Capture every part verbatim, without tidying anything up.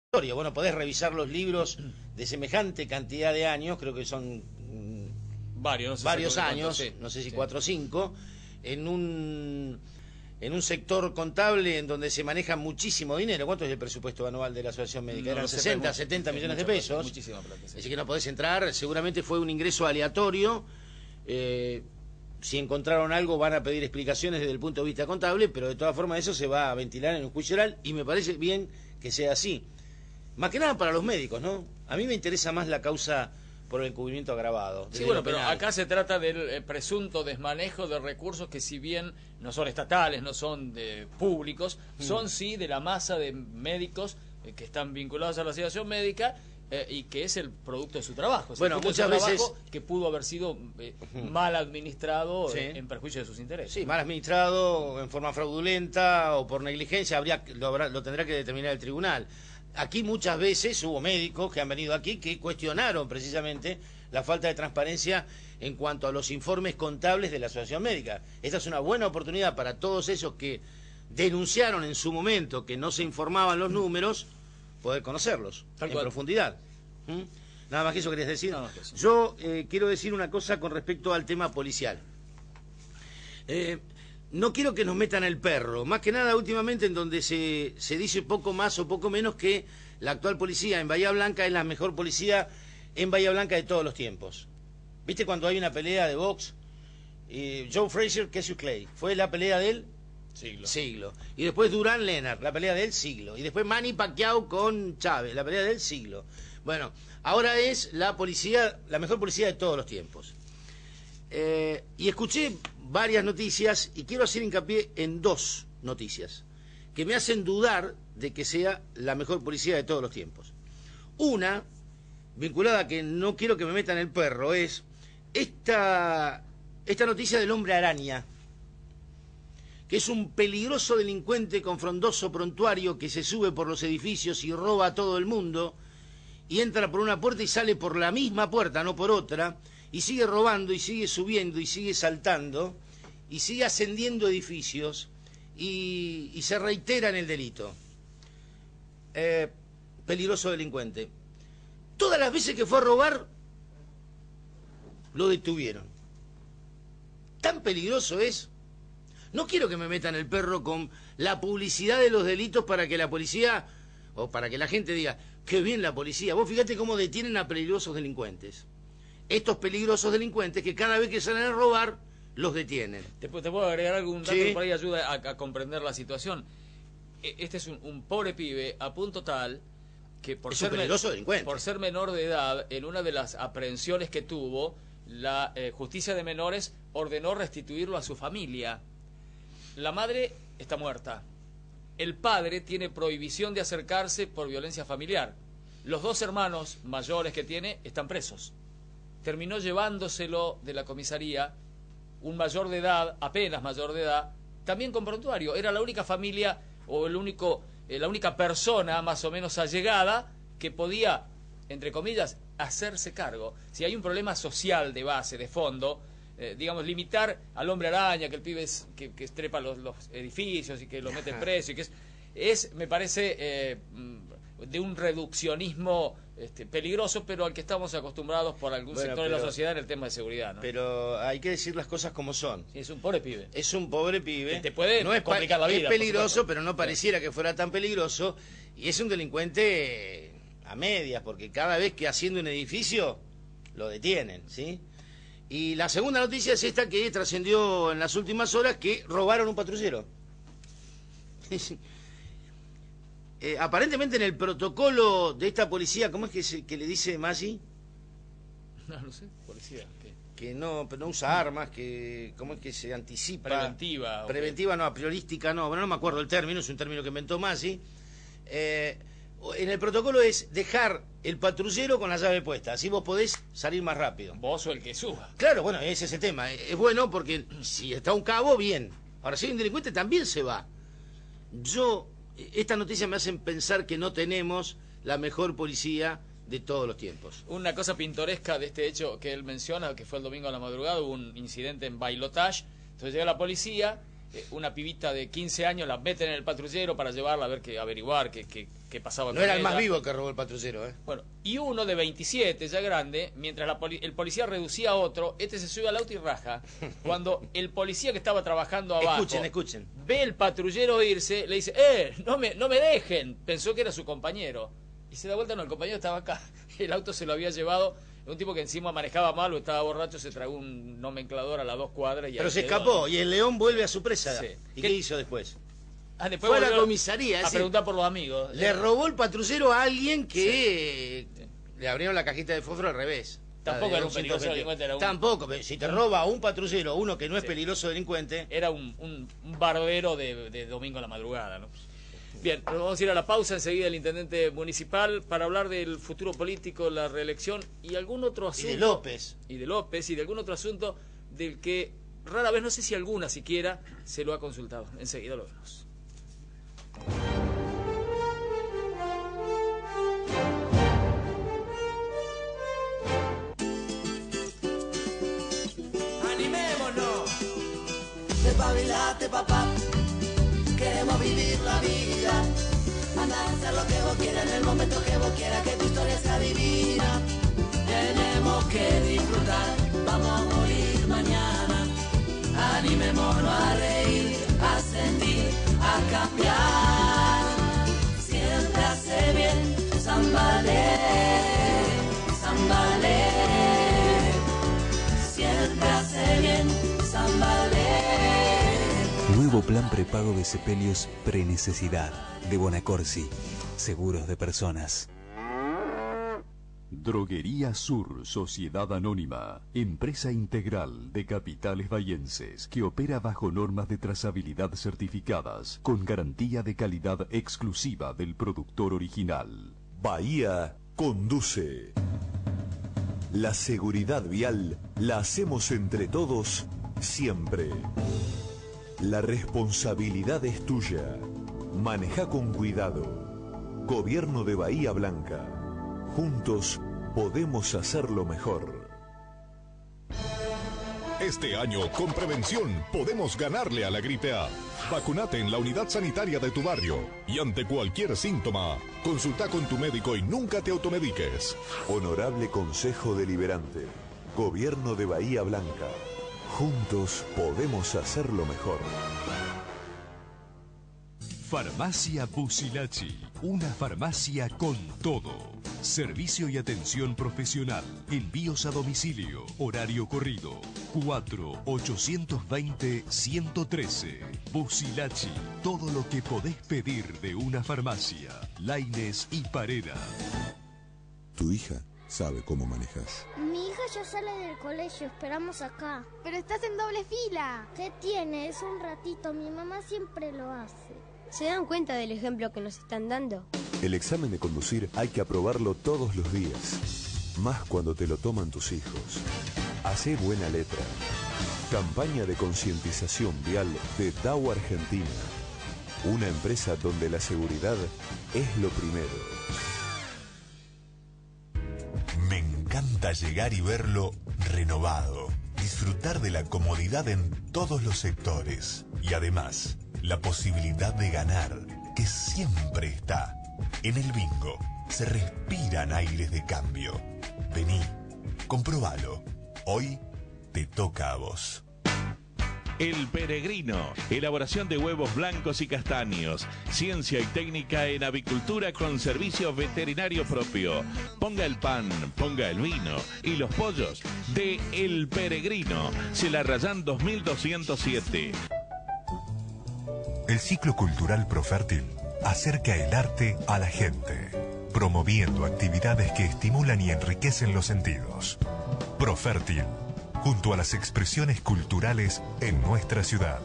historia. Bueno, podés revisar los libros de semejante cantidad de años, creo que son mm, varios, no sé varios si años, sí, no sé si sí. cuatro o cinco, en un, en un sector contable en donde se maneja muchísimo dinero. ¿Cuánto es el presupuesto anual de la Asociación Médica? No Eran lo sé, sesenta, mucho, setenta sí, millones de mucha pesos. plata, muchísima plata, sí. Así que no podés entrar, seguramente fue un ingreso aleatorio. Eh, si encontraron algo van a pedir explicaciones desde el punto de vista contable, pero de todas formas eso se va a ventilar en un juicio oral y me parece bien que sea así. Más que nada para los médicos, ¿no? A mí me interesa más la causa por el encubrimiento agravado. Sí, bueno, pero acá se trata del eh, presunto desmanejo de recursos que, si bien no son estatales, no son de públicos, mm. son sí de la masa de médicos eh, que están vinculados a la asociación médica eh, y que es el producto de su trabajo. Es bueno, el muchas de su veces que pudo haber sido eh, mal administrado sí. eh, en perjuicio de sus intereses. Sí, mal administrado, en forma fraudulenta o por negligencia, habría lo, habrá, lo tendrá que determinar el tribunal. Aquí muchas veces hubo médicos que han venido aquí que cuestionaron precisamente la falta de transparencia en cuanto a los informes contables de la Asociación Médica. Esta es una buena oportunidad para todos esos que denunciaron en su momento que no se informaban los números, poder conocerlos Tal en cual. profundidad. ¿Mm? Nada más que eso querías decir. No, no, que sí. Yo eh, quiero decir una cosa con respecto al tema policial. Eh, No quiero que nos metan el perro, más que nada últimamente en donde se, se dice poco más o poco menos que la actual policía en Bahía Blanca es la mejor policía en Bahía Blanca de todos los tiempos. ¿Viste cuando hay una pelea de box? Eh, Joe Frazier, Cassius Clay, fue la pelea del siglo. siglo. Y después Durán Leonard, la pelea del siglo. Y después Manny Pacquiao con Chávez, la pelea del siglo. Bueno, ahora es la policía, la mejor policía de todos los tiempos. Eh, y escuché varias noticias y quiero hacer hincapié en dos noticias que me hacen dudar de que sea la mejor policía de todos los tiempos. Una, vinculada a que no quiero que me metan el perro, es esta, esta noticia del hombre araña, que es un peligroso delincuente con frondoso prontuario que se sube por los edificios y roba a todo el mundo y entra por una puerta y sale por la misma puerta, no por otra, y sigue robando y sigue subiendo y sigue saltando y sigue ascendiendo edificios y, y se reitera en el delito. Eh, peligroso delincuente. Todas las veces que fue a robar lo detuvieron. Tan peligroso es. No quiero que me metan el perro con la publicidad de los delitos para que la policía o para que la gente diga qué bien la policía. Vos fíjate cómo detienen a peligrosos delincuentes. Estos peligrosos delincuentes que cada vez que salen a robar, los detienen. ¿Te, te puedo agregar algún dato sí. que por ahí ayuda a, a comprender la situación? Este es un, un pobre pibe a punto tal que por es ser, un peligroso delincuente. por ser menor de edad, en una de las aprehensiones que tuvo, la eh, justicia de menores ordenó restituirlo a su familia. La madre está muerta. El padre tiene prohibición de acercarse por violencia familiar. Los dos hermanos mayores que tiene están presos. Terminó llevándoselo de la comisaría un mayor de edad, apenas mayor de edad, también con prontuario. Era la única familia o el único, eh, la única persona más o menos allegada que podía, entre comillas, hacerse cargo. Si hay un problema social de base, de fondo, eh, digamos, limitar al hombre araña, que el pibe es, que, que trepa los, los edificios y que lo mete preso, y que es, es me parece, eh, de un reduccionismo este, peligroso, pero al que estamos acostumbrados por algún bueno, sector pero, de la sociedad en el tema de seguridad, ¿no? Pero hay que decir las cosas como son. Sí, es un pobre pibe. Es un pobre pibe. Que te puede no es complicar la vida. Es peligroso, pero no pareciera que fuera tan peligroso. Y es un delincuente a medias, porque cada vez que asciende un edificio, lo detienen, ¿sí? Y la segunda noticia es esta que trascendió en las últimas horas, que robaron un patrullero. Eh, aparentemente en el protocolo de esta policía, ¿cómo es que, se, que le dice Maggi? No, no sé, policía. ¿Qué? Que no, no usa armas, que ¿cómo es que se anticipa? Preventiva. Preventiva, okay. No, a priorística no, bueno, no me acuerdo el término, es un término que inventó Maggi. Eh, en el protocolo es dejar el patrullero con la llave puesta, así vos podés salir más rápido. Vos o el que suba. Claro, bueno, ese es el tema. Es bueno porque si está un cabo, bien. Ahora, si hay un delincuente, también se va. Yo... Estas noticias me hacen pensar que no tenemos la mejor policía de todos los tiempos. Una cosa pintoresca de este hecho que él menciona, que fue el domingo a la madrugada, hubo un incidente en Bailotage, entonces llega la policía eh, una pibita de quince años, la meten en el patrullero para llevarla a ver qué, averiguar qué, qué, qué pasaba No con era el ella. más vivo que robó el patrullero, ¿eh? Bueno, y uno de veintisiete, ya grande, mientras la poli el policía reducía a otro, este se sube al auto y raja. Cuando el policía que estaba trabajando abajo Escuchen, escuchen. ve el patrullero irse, le dice, ¡eh, no me, no me dejen! Pensó que era su compañero. Y se da vuelta, no, el compañero estaba acá. El auto se lo había llevado, un tipo que encima manejaba mal o estaba borracho, se tragó un nomenclador a las dos cuadras. Y Pero ahí se quedó, escapó ¿no? y el león vuelve a su presa. Sí. ¿Y ¿Qué- qué hizo después? Ah, después Fue a la volvió comisaría, es a decir, preguntar por los amigos. Le robó el patrullero a alguien que le abrieron la cajita de fósforo al revés. Tampoco era un ciento peligroso veinte. delincuente, era un- Tampoco, pero si te roba un patrullero, uno que no es Sí. peligroso delincuente. Era un, un, un barbero de, de domingo a la madrugada, ¿no? Bien, nos vamos a ir a la pausa, enseguida el intendente municipal para hablar del futuro político, la reelección y algún otro Y asunto. de López. Y de López y de algún otro asunto del que rara vez, no sé si alguna siquiera, se lo ha consultado. Enseguida lo vemos. ¡Animémonos! Despabilate, papá. Queremos vivir la vida. Anda a hacer lo que vos quieras en el momento que vos quieras, que tu historia sea divina. Tenemos que disfrutar, vamos a morir mañana. Animémonos a reír, a sentir, a cambiar. Siempre hace bien, Zambalé, Zambalé. Siempre hace bien, Zambalé. Nuevo plan prepago de sepelios Prenecesidad de Bonacorsi. Seguros de personas. Droguería Sur, Sociedad Anónima, empresa integral de capitales bahienses que opera bajo normas de trazabilidad certificadas con garantía de calidad exclusiva del productor original. Bahía conduce. La seguridad vial la hacemos entre todos siempre. La responsabilidad es tuya. Maneja con cuidado. Gobierno de Bahía Blanca. Juntos podemos hacerlo mejor. Este año, con prevención, podemos ganarle a la gripe A. Vacunate en la unidad sanitaria de tu barrio. Y ante cualquier síntoma, consulta con tu médico y nunca te automediques. Honorable Consejo Deliberante. Gobierno de Bahía Blanca. Juntos podemos hacerlo mejor. Farmacia Bucilachi, una farmacia con todo. Servicio y atención profesional, envíos a domicilio, horario corrido, cuatro ochocientos veinte ciento trece. Bucilachi, todo lo que podés pedir de una farmacia. Laines y Parera. Tu hija sabe cómo manejas. Mi hija ya sale del colegio, esperamos acá. Pero estás en doble fila. ¿Qué tiene? Es un ratito, mi mamá siempre lo hace. ¿Se dan cuenta del ejemplo que nos están dando? El examen de conducir hay que aprobarlo todos los días, más cuando te lo toman tus hijos. Hacé buena letra. Campaña de concientización vial de D A O Argentina. Una empresa donde la seguridad es lo primero. Me encanta llegar y verlo renovado. Disfrutar de la comodidad en todos los sectores. Y además, la posibilidad de ganar, que siempre está. En el bingo se respiran aires de cambio. Vení, comprobalo. Hoy te toca a vos. El Peregrino, elaboración de huevos blancos y castaños, ciencia y técnica en avicultura con servicio veterinario propio. Ponga el pan, ponga el vino y los pollos de El Peregrino, Celarrayán dos mil doscientos siete. El ciclo cultural Profértil acerca el arte a la gente, promoviendo actividades que estimulan y enriquecen los sentidos. Profértil, junto a las expresiones culturales en nuestra ciudad.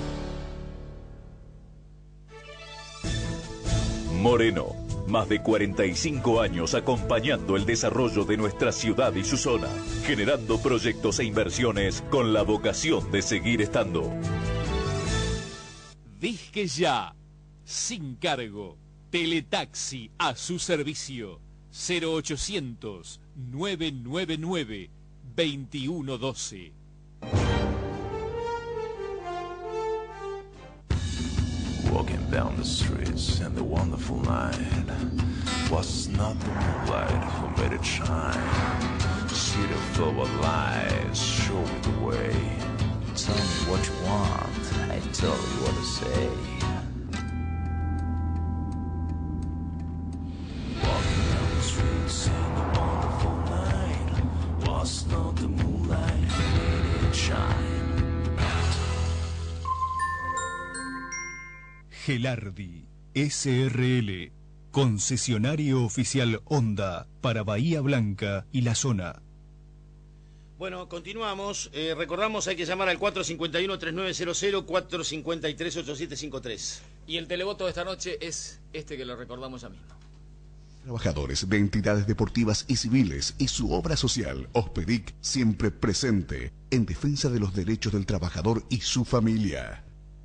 Moreno, más de cuarenta y cinco años acompañando el desarrollo de nuestra ciudad y su zona, generando proyectos e inversiones con la vocación de seguir estando. Disque ya, sin cargo, teletaxi a su servicio, cero ochocientos, nueve nueve nueve, veintiuno doce. down the streets in the wonderful night. Was not the moonlight who made it shine? City filled with lights, show me the way. Tell me what you want, I tell you what to say. Walking down the streets in the wonderful night. Was not the moonlight who made it shine? Gelardi, S R L, concesionario oficial Honda para Bahía Blanca y la zona. Bueno, continuamos. Eh, recordamos, hay que llamar al cuatro cinco uno, tres nueve cero cero, cuatro cinco tres, ocho siete cinco tres. Y el televoto de esta noche es este que lo recordamos ya mismo. Trabajadores de entidades deportivas y civiles y su obra social, Ospedic, siempre presente en defensa de los derechos del trabajador y su familia.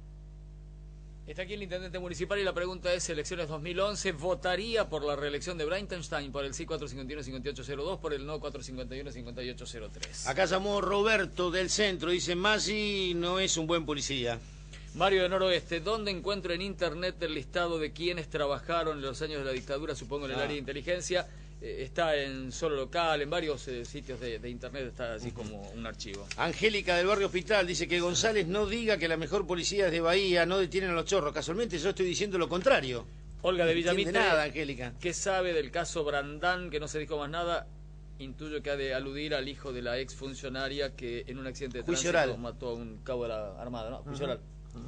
Está aquí el intendente municipal y la pregunta es, elecciones dos mil once, ¿votaría por la reelección de Brainstein por el sí cuatro cinco uno, cinco ocho cero dos, por el no cuatro cinco uno, cinco ocho cero tres? Acá llamó Roberto del Centro, dice, Masi no es un buen policía. Mario de Noroeste, ¿dónde encuentro en internet el listado de quienes trabajaron en los años de la dictadura, supongo en el Ah. área de inteligencia? Eh, está en Solo Local, en varios eh, sitios de, de internet, está así como un archivo. Angélica del Barrio Hospital dice que González no diga que la mejor policía es de Bahía, no detienen a los chorros. Casualmente yo estoy diciendo lo contrario. Olga de No entiende Villamitre, nada, Angélica. ¿qué sabe del caso Brandán, que no se dijo más nada? Intuyo que ha de aludir al hijo de la ex funcionaria que en un accidente de Juicio tránsito oral. mató a un cabo de la Armada, ¿no? Juicio oral.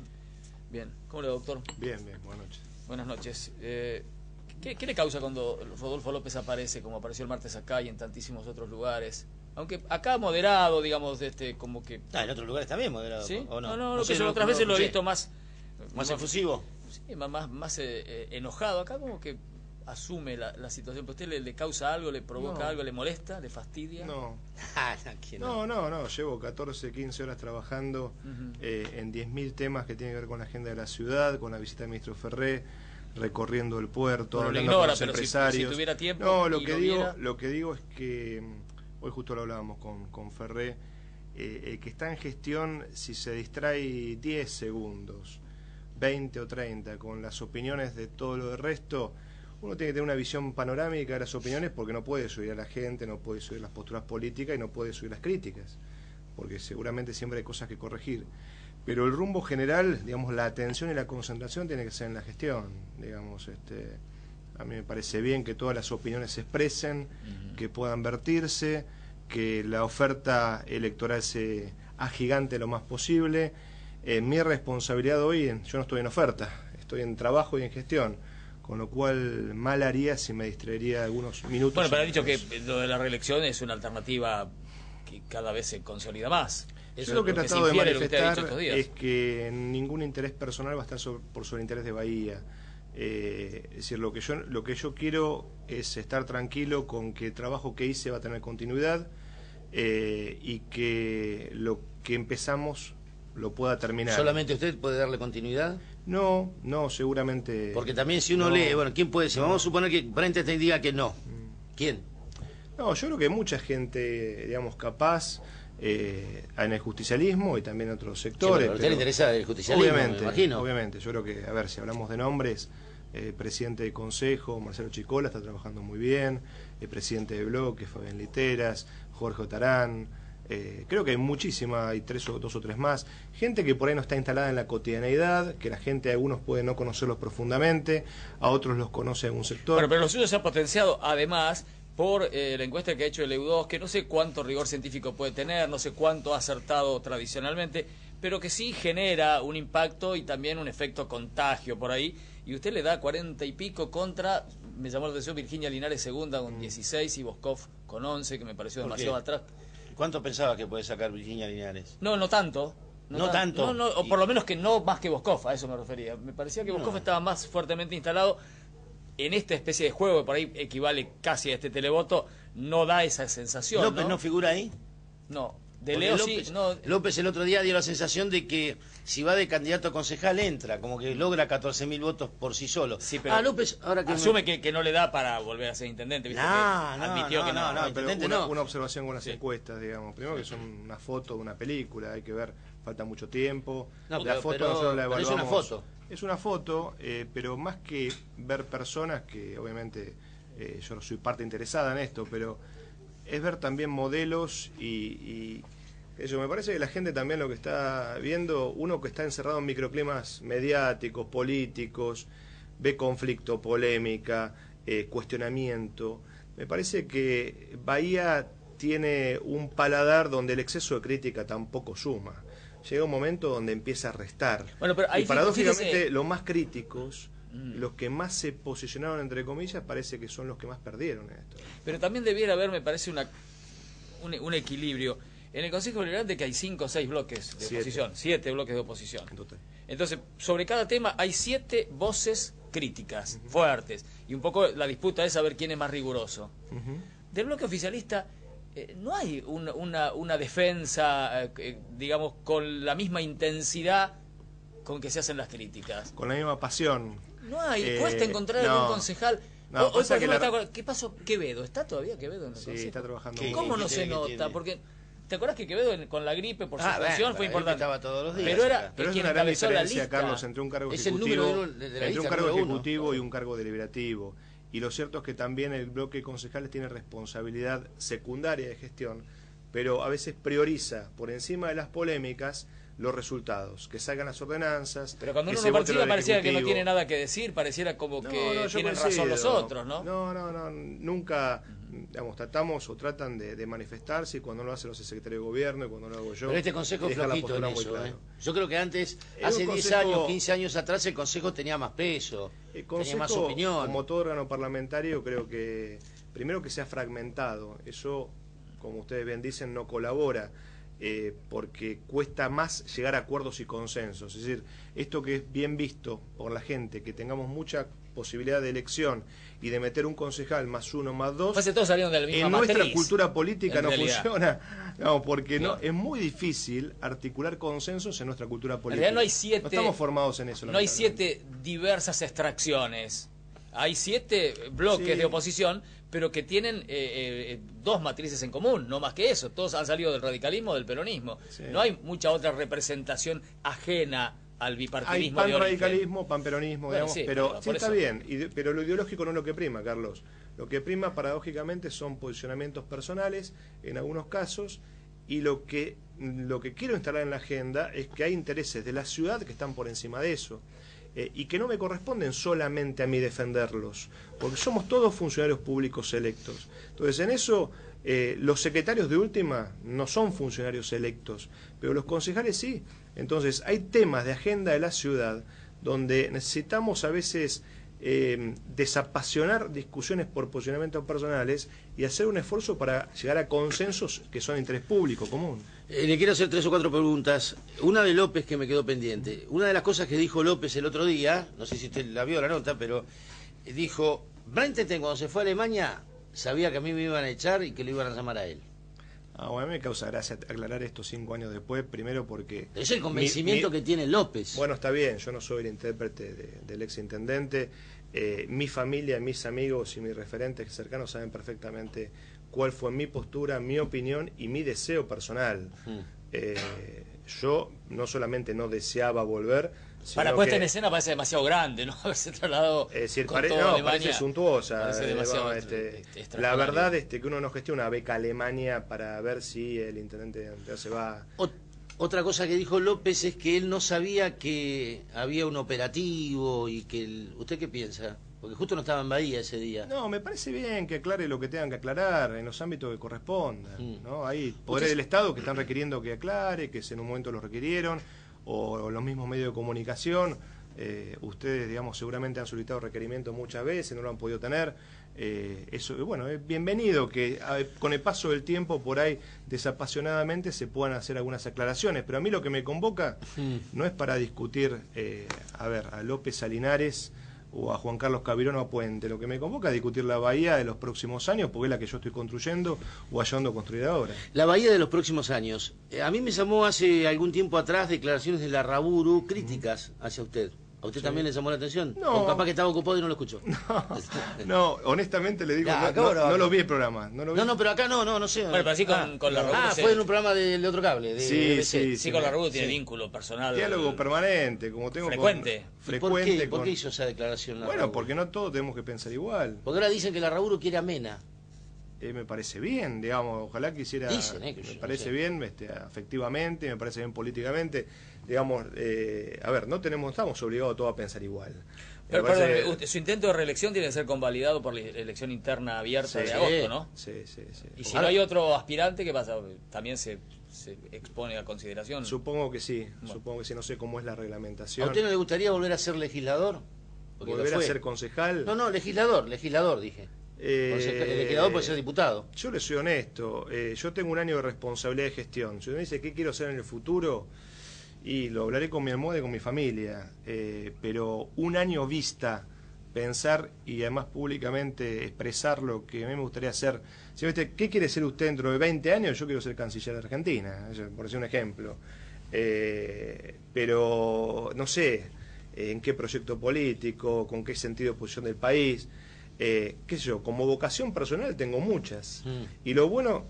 Bien, ¿cómo le va, doctor? Bien, bien, buenas noches. Buenas noches. Eh, ¿qué, ¿Qué le causa cuando Rodolfo López aparece, como apareció el martes acá y en tantísimos otros lugares? Aunque acá moderado, digamos, este, como que... Ah, en otros lugares también moderado. ¿Sí? ¿O no? No, no, No lo sé, que yo no- otras no veces lo he escuché. visto más... ¿Más efusivo? Sí, más, más, más eh, eh, enojado. Acá como que asume la, la situación. ¿Pero usted le, le causa algo, le provoca No. algo, le molesta, le fastidia? No. Ah, ¿quién No, no, no, llevo catorce, quince horas trabajando Ujú. eh, en diez mil temas que tienen que ver con la agenda de la ciudad, con la visita del ministro Ferré, recorriendo el puerto, Bueno, lo hablando ignora, con los pero si- empresarios. si tuviera tiempo no, lo y que lo digo, viera. lo que digo es que mm, hoy justo lo hablábamos con, con Ferré, eh, el que está en gestión, si se distrae diez segundos, veinte o treinta con las opiniones de todo lo del resto, uno tiene que tener una visión panorámica de las opiniones porque no puede subir a la gente, no puede subir las posturas políticas y no puede subir las críticas, porque seguramente siempre hay cosas que corregir. Pero el rumbo general, digamos, la atención y la concentración tiene que ser en la gestión, digamos, este, a mí me parece bien que todas las opiniones se expresen, que puedan vertirse, que la oferta electoral se agigante lo más posible. Eh, mi responsabilidad hoy, en, yo no estoy en oferta, estoy en trabajo y en gestión, con lo cual mal haría si me distraería algunos minutos. Bueno, pero ha en dicho que eso. lo de la reelección es una alternativa que cada vez se consolida más. Eso es lo que he se tratado de infiere lo que usted ha manifestar, dicho estos días. es que ningún interés personal va a estar sobre- por sobre el interés de Bahía. Eh, es decir, lo que yo lo que yo quiero es estar tranquilo con que el trabajo que hice va a tener continuidad eh, y que lo que empezamos lo pueda terminar. ¿Solamente usted puede darle continuidad? No, no, seguramente. Porque también si uno no. lee, bueno, ¿quién puede decir? No. Vamos a suponer que Brainstein diga que no. ¿Quién? No, yo creo que mucha gente, digamos, capaz eh, en el justicialismo y también en otros sectores. Sí, bueno, a usted le interesa el justicialismo, obviamente, me imagino. Obviamente, yo creo que, a ver, si hablamos de nombres, eh, presidente de Consejo, Marcelo Chicola, está trabajando muy bien, el presidente de Bloque, Fabián Literas, Jorge Otarán, eh, creo que hay muchísima, hay tres o dos o tres más, gente que por ahí no está instalada en la cotidianeidad, que la gente, algunos puede no conocerlos profundamente, a otros los conoce algún sector. Bueno, pero lo suyo se ha potenciado además por eh, la encuesta que ha hecho el E U dos, que no sé cuánto rigor científico puede tener, no sé cuánto ha acertado tradicionalmente, pero que sí genera un impacto y también un efecto contagio por ahí, y usted le da cuarenta y pico contra, me llamó la atención, Virginia Linares segunda con dieciséis y Boscov con once, que me pareció ¿Por demasiado qué? atrás. ¿Cuánto pensaba que puede sacar Virginia Linares? No, no tanto. No tan- tanto. No, no, o por lo menos que no más que Boscov, a eso me refería. Me parecía que Boscov No. estaba más fuertemente instalado en esta especie de juego, que por ahí equivale casi a este televoto, no da esa sensación. ¿López ¿no? no figura ahí? No, De Porque Leo López, sí, no. López el otro día dio la sensación de que si va de candidato a concejal entra, como que logra catorce mil votos por sí solo. Sí, pero ah, López, ahora que asume me... que, que no le da para volver a ser intendente, ¿viste? No, Que no, admitió no, que no. no, no, pero intendente una, no. una observación con las Sí. encuestas, digamos. Primero que son una foto de una película, hay que ver, falta mucho tiempo. No, la pero- foto pero- nosotros la pero es evaluamos. una foto. Es una foto, eh, pero más que ver personas, que obviamente eh, yo no soy parte interesada en esto, pero es ver también modelos y, y eso. Me parece que la gente también lo que está viendo, uno que está encerrado en microclimas mediáticos, políticos, ve conflicto, polémica, eh, cuestionamiento. Me parece que Bahía tiene un paladar donde el exceso de crítica tampoco suma. Llega un momento donde empieza a restar. Bueno, pero ahí y paradójicamente fíjese- los más críticos, los que más se posicionaron entre comillas, parece que son los que más perdieron en esto. Pero también debiera haber, me parece, una, un, un equilibrio. En el Consejo Deliberante que hay cinco o seis bloques de Siete. oposición, siete bloques de oposición. Total. Entonces, sobre cada tema hay siete voces críticas, fuertes. Y un poco la disputa es saber quién es más riguroso. Del bloque oficialista eh, no hay un- una, una defensa, eh, eh, digamos, con la misma intensidad con que se hacen las críticas. Con la misma pasión. No hay, Eh, cuesta encontrar no. algún concejal. No, Hoy, por pasa que ejemplo, la- está- ¿qué pasó? Quevedo, ¿está todavía Quevedo en el Sí, consejo? está trabajando ¿Qué- muy ¿Cómo bien. no qué se tiene, qué nota? tiene? Porque ¿te acuerdas que Quevedo en- con la gripe por su Ah, función bueno, fue él importante? estaba todos los días Pero era acá. Pero es quien una gran encabezó la diferencia, lista. Carlos, entre un cargo Es el ejecutivo, número uno de la entre lista, un cargo número uno. ejecutivo y un cargo deliberativo. Y lo cierto es que también el bloque de concejales tiene responsabilidad secundaria de gestión, pero a veces prioriza por encima de las polémicas los resultados, que salgan las ordenanzas. Pero cuando que uno se no vote participa el pareciera que no Ejecutivo. tiene nada que decir, pareciera como No, que no, yo tienen coincido. razón los otros, ¿no? No, no, no, nunca, digamos, tratamos o tratan de, de manifestarse, y cuando lo hacen los secretarios de gobierno y cuando lo hago yo. Pero este consejo es dejar la flojito en postura muy eso. clara. ¿eh? Yo creo que antes, Es hace un diez consejo- años, quince años atrás, el consejo tenía más peso, El tenía más Consejo, opinión. como todo órgano parlamentario, creo que primero que se ha fragmentado. Eso, como ustedes bien dicen, no colabora, eh, porque cuesta más llegar a acuerdos y consensos. Es decir, esto que es bien visto por la gente, que tengamos mucha posibilidad de elección y de meter un concejal más uno, más dos, Parece que todos salieron de la misma en nuestra matriz, cultura política en no realidad. funciona. No, porque no, No. es muy difícil articular consensos en nuestra cultura En política. realidad no hay siete. No estamos formados en eso. No hay lamentablemente. siete diversas extracciones. Hay siete bloques Sí. de oposición, pero que tienen eh, eh, dos matrices en común, no más que eso. Todos han salido del radicalismo, del peronismo. Sí. No hay mucha otra representación ajena al Hay bipartidismo pan de origen. radicalismo, pan peronismo, Bueno, digamos, sí, pero pero sí por está eso. bien, y de- pero lo ideológico no es lo que prima, Carlos. Lo que prima, paradójicamente, son posicionamientos personales, en algunos casos, y lo que, lo que quiero instalar en la agenda es que hay intereses de la ciudad que están por encima de eso, eh, y que no me corresponden solamente a mí defenderlos, porque somos todos funcionarios públicos electos. Entonces, en eso, eh, los secretarios de última no son funcionarios electos, pero los concejales sí. Entonces, hay temas de agenda de la ciudad donde necesitamos a veces eh, desapasionar discusiones por posicionamientos personales y hacer un esfuerzo para llegar a consensos que son de interés público común. Eh, le quiero hacer tres o cuatro preguntas. Una de López que me quedó pendiente. Una de las cosas que dijo López el otro día, no sé si usted la vio la nota, pero eh, dijo, Brenteten cuando se fue a Alemania sabía que a mí me iban a echar y que lo iban a llamar a él. Ah, bueno, a mí me causa gracia aclarar esto cinco años después, primero porque... Es el convencimiento mi- mi- que tiene López. Bueno, está bien, yo no soy el intérprete de- del ex intendente. Eh, mi familia, mis amigos y mis referentes cercanos saben perfectamente cuál fue mi postura, mi opinión y mi deseo personal. Mm. Eh, yo no solamente no deseaba volver, sino Para puesta que- en escena parece demasiado grande, ¿no? Haberse trasladado Es decir, con pare- toda no, Alemania. parece suntuosa. Parece eh, demasiado vamos, extra- este, ext- la extrafalario. verdad es que uno no gestiona una beca a Alemania para ver si el intendente anterior se va. Ot- Otra cosa que dijo López es que él no sabía que había un operativo y que... el- ¿Usted qué piensa? Porque justo no estaba en Bahía ese día. No, me parece bien que aclare lo que tengan que aclarar en los ámbitos que correspondan. ¿no? Hay poderes del Estado que están requiriendo que aclare, que en un momento lo requirieron, o los mismos medios de comunicación. Eh, ustedes, digamos, seguramente han solicitado requerimientos muchas veces, no lo han podido tener. Eh, eso, bueno, es bienvenido que a- con el paso del tiempo por ahí desapasionadamente se puedan hacer algunas aclaraciones, pero a mí lo que me convoca no es para discutir, eh, a ver, a López, a Linares o a Juan Carlos Cabirón o a Puente. Lo que me convoca es discutir la bahía de los próximos años, porque es la que yo estoy construyendo o ayudando a construir ahora. La bahía de los próximos años. Eh, a mí me llamó hace algún tiempo atrás declaraciones de la Raburu críticas hacia usted. ¿A usted sí. también le llamó la atención? No. O capaz que estaba ocupado y no lo escuchó. No, no honestamente le digo, ya, no, no, no lo vi el programa. No, lo vi. no, no, pero acá no, no, no sé. Bueno, pero así con, ah, con la Raburu. Ah, se... fue en un programa de, de otro cable. De, sí, de sí, sí, sí, con la Raburu tiene sí. vínculo personal. Diálogo permanente, como tengo frecuente. Con, frecuente. ¿Por qué? Con... ¿Por qué hizo esa declaración? Bueno, Raburu? porque no todos tenemos que pensar igual. Porque ahora dicen que la Raburu quiere a Mena. Eh, me parece bien, digamos, ojalá quisiera... Dicen, eh, que me yo, parece no sé. bien este, afectivamente, me parece bien políticamente. Digamos, eh, a ver, no tenemos estamos obligados todos a pensar igual. Pero, parece... perdón, usted, su intento de reelección tiene que ser convalidado por la elección interna abierta sí, de agosto, ¿no? Sí, sí, sí. Y si ahora, no hay otro aspirante, ¿qué pasa? ¿También se, se expone a consideración? Supongo que sí, bueno. supongo que sí, no sé cómo es la reglamentación. ¿A usted no le gustaría volver a ser legislador? Porque ¿volver a ser concejal? No, no, legislador, legislador, dije. Eh, el legislador puede ser diputado. Yo le soy honesto, eh, yo tengo un año de responsabilidad de gestión. Si uno dice qué quiero hacer en el futuro, y lo hablaré con mi almohada y con mi familia, eh, pero un año vista, pensar y además públicamente expresar lo que a mí me gustaría hacer. Si me dice, ¿qué quiere ser usted dentro de veinte años? Yo quiero ser canciller de Argentina, por decir un ejemplo. Eh, pero no sé en qué proyecto político, con qué sentido de posición del país. Eh, qué sé yo, como vocación personal tengo muchas. Mm. Y lo bueno,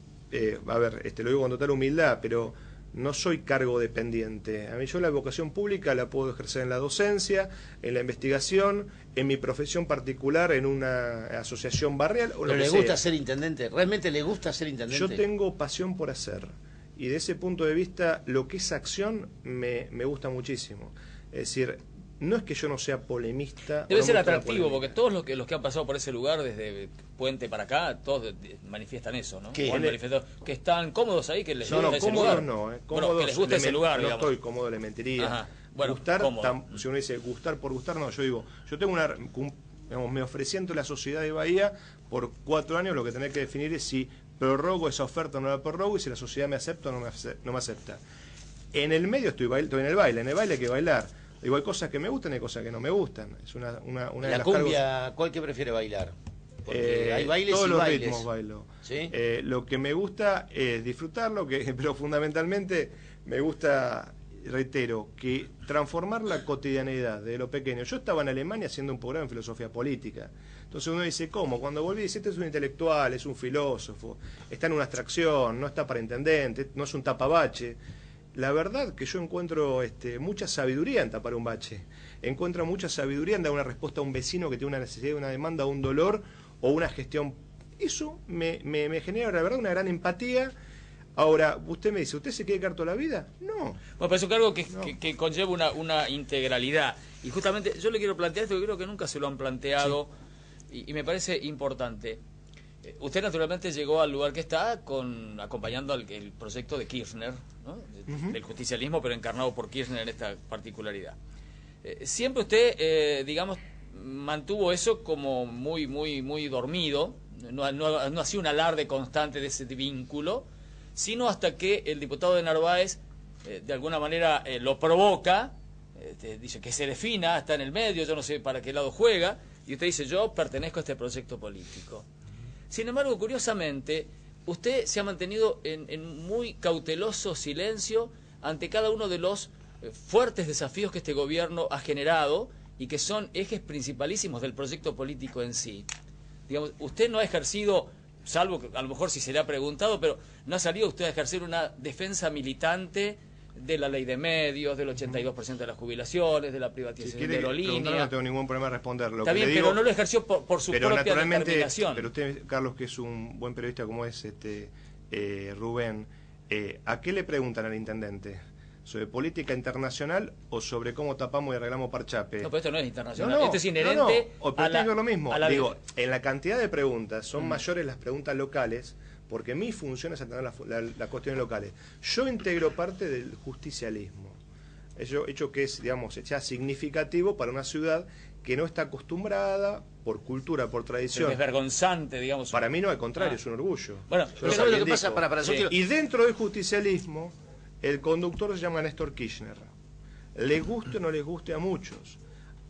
eh, a ver, este, lo digo con total humildad, pero no soy cargo dependiente. A mí yo la vocación pública la puedo ejercer en la docencia, en la investigación, en mi profesión particular, en una asociación barrial o lo ¿Pero que le sea. gusta ser intendente? ¿Realmente le gusta ser intendente? Yo tengo pasión por hacer. Y de ese punto de vista, lo que es acción me, me gusta muchísimo. Es decir, no es que yo no sea polemista. Debe no ser atractivo, porque todos los que, los que han pasado por ese lugar, desde Puente para acá, todos manifiestan eso, ¿no? ¿Qué? Que están cómodos ahí, que les no, gusta no, ese cómodos lugar. No, eh. Bueno, que les gusta ese lugar, no digamos. estoy cómodo, le mentiría. Ajá. Bueno, gustar, tam, si uno dice gustar por gustar, no, yo digo, yo tengo una... Digamos, me ofrecí ante la sociedad de Bahía por cuatro años, lo que tenés que definir es si prorrogo esa oferta o no la prorrogo y si la sociedad me acepta o no me, no me acepta. En el medio estoy, bail, estoy en el baile, en el baile hay que bailar. Digo, hay cosas que me gustan y hay cosas que no me gustan. Es una, una, una ¿La de las cumbia, cargos... cuál que prefiere bailar? Porque Eh, hay bailes todos y los bailes. ritmos bailo. ¿Sí? Eh, lo que me gusta es disfrutarlo, que, pero fundamentalmente me gusta, reitero, que transformar la cotidianeidad de lo pequeño. Yo estaba en Alemania haciendo un programa en filosofía política. Entonces uno dice, ¿cómo? Cuando volví, dice, este es un intelectual, es un filósofo, está en una abstracción, no está para intendente, no es un tapabache. La verdad que yo encuentro este, mucha sabiduría en tapar un bache. Encuentro mucha sabiduría en dar una respuesta a un vecino que tiene una necesidad, una demanda, un dolor o una gestión. Eso me, me, me genera, la verdad, una gran empatía. Ahora, usted me dice, ¿usted se quiere quedar toda la vida? No. Bueno, pero es un cargo que, no. que, que conlleva una, una integralidad. Y justamente yo le quiero plantear esto, que creo que nunca se lo han planteado, sí. y, y me parece importante. Usted naturalmente llegó al lugar que está con acompañando al, el proyecto de Kirchner, ¿no? uh-huh. del justicialismo, pero encarnado por Kirchner en esta particularidad. Eh, siempre usted, eh, digamos, mantuvo eso como muy, muy, muy dormido, no, no, no hacía un alarde constante de ese vínculo, sino hasta que el diputado de Narváez, eh, de alguna manera, eh, lo provoca, eh, dice que se defina, está en el medio, yo no sé para qué lado juega, y usted dice, yo pertenezco a este proyecto político. Sin embargo, curiosamente, usted se ha mantenido en, en muy cauteloso silencio ante cada uno de los eh, fuertes desafíos que este gobierno ha generado y que son ejes principalísimos del proyecto político en sí. Digamos, usted no ha ejercido, salvo que a lo mejor si se le ha preguntado, pero no ha salido usted a ejercer una defensa militante de la ley de medios, del ochenta y dos por ciento de las jubilaciones, de la privatización si de aerolíneas. No tengo ningún problema en responderlo. Está bien, pero no lo ejerció por, por su pero propia determinación. Pero usted, Carlos, que es un buen periodista como es este eh, Rubén, eh, ¿a qué le preguntan al intendente? ¿Sobre política internacional o sobre cómo tapamos y arreglamos Parchape? No, pero esto no es internacional, no, no, esto es inherente no, no. Pero a la, lo mismo. A la... Digo, en la cantidad de preguntas son mm. mayores mayores las preguntas locales, porque mi función es atender las la, la cuestiones locales. Yo integro parte del justicialismo, hecho, hecho que es, digamos, ya significativo para una ciudad que no está acostumbrada, por cultura, por tradición. Pero es vergonzante, digamos. Para mí no, al contrario, ah. es un orgullo. Bueno, pero ¿sabes lo que pasa? Para, para, sí. quiero... Y dentro del justicialismo, el conductor se llama Néstor Kirchner. Le guste o no les guste a muchos.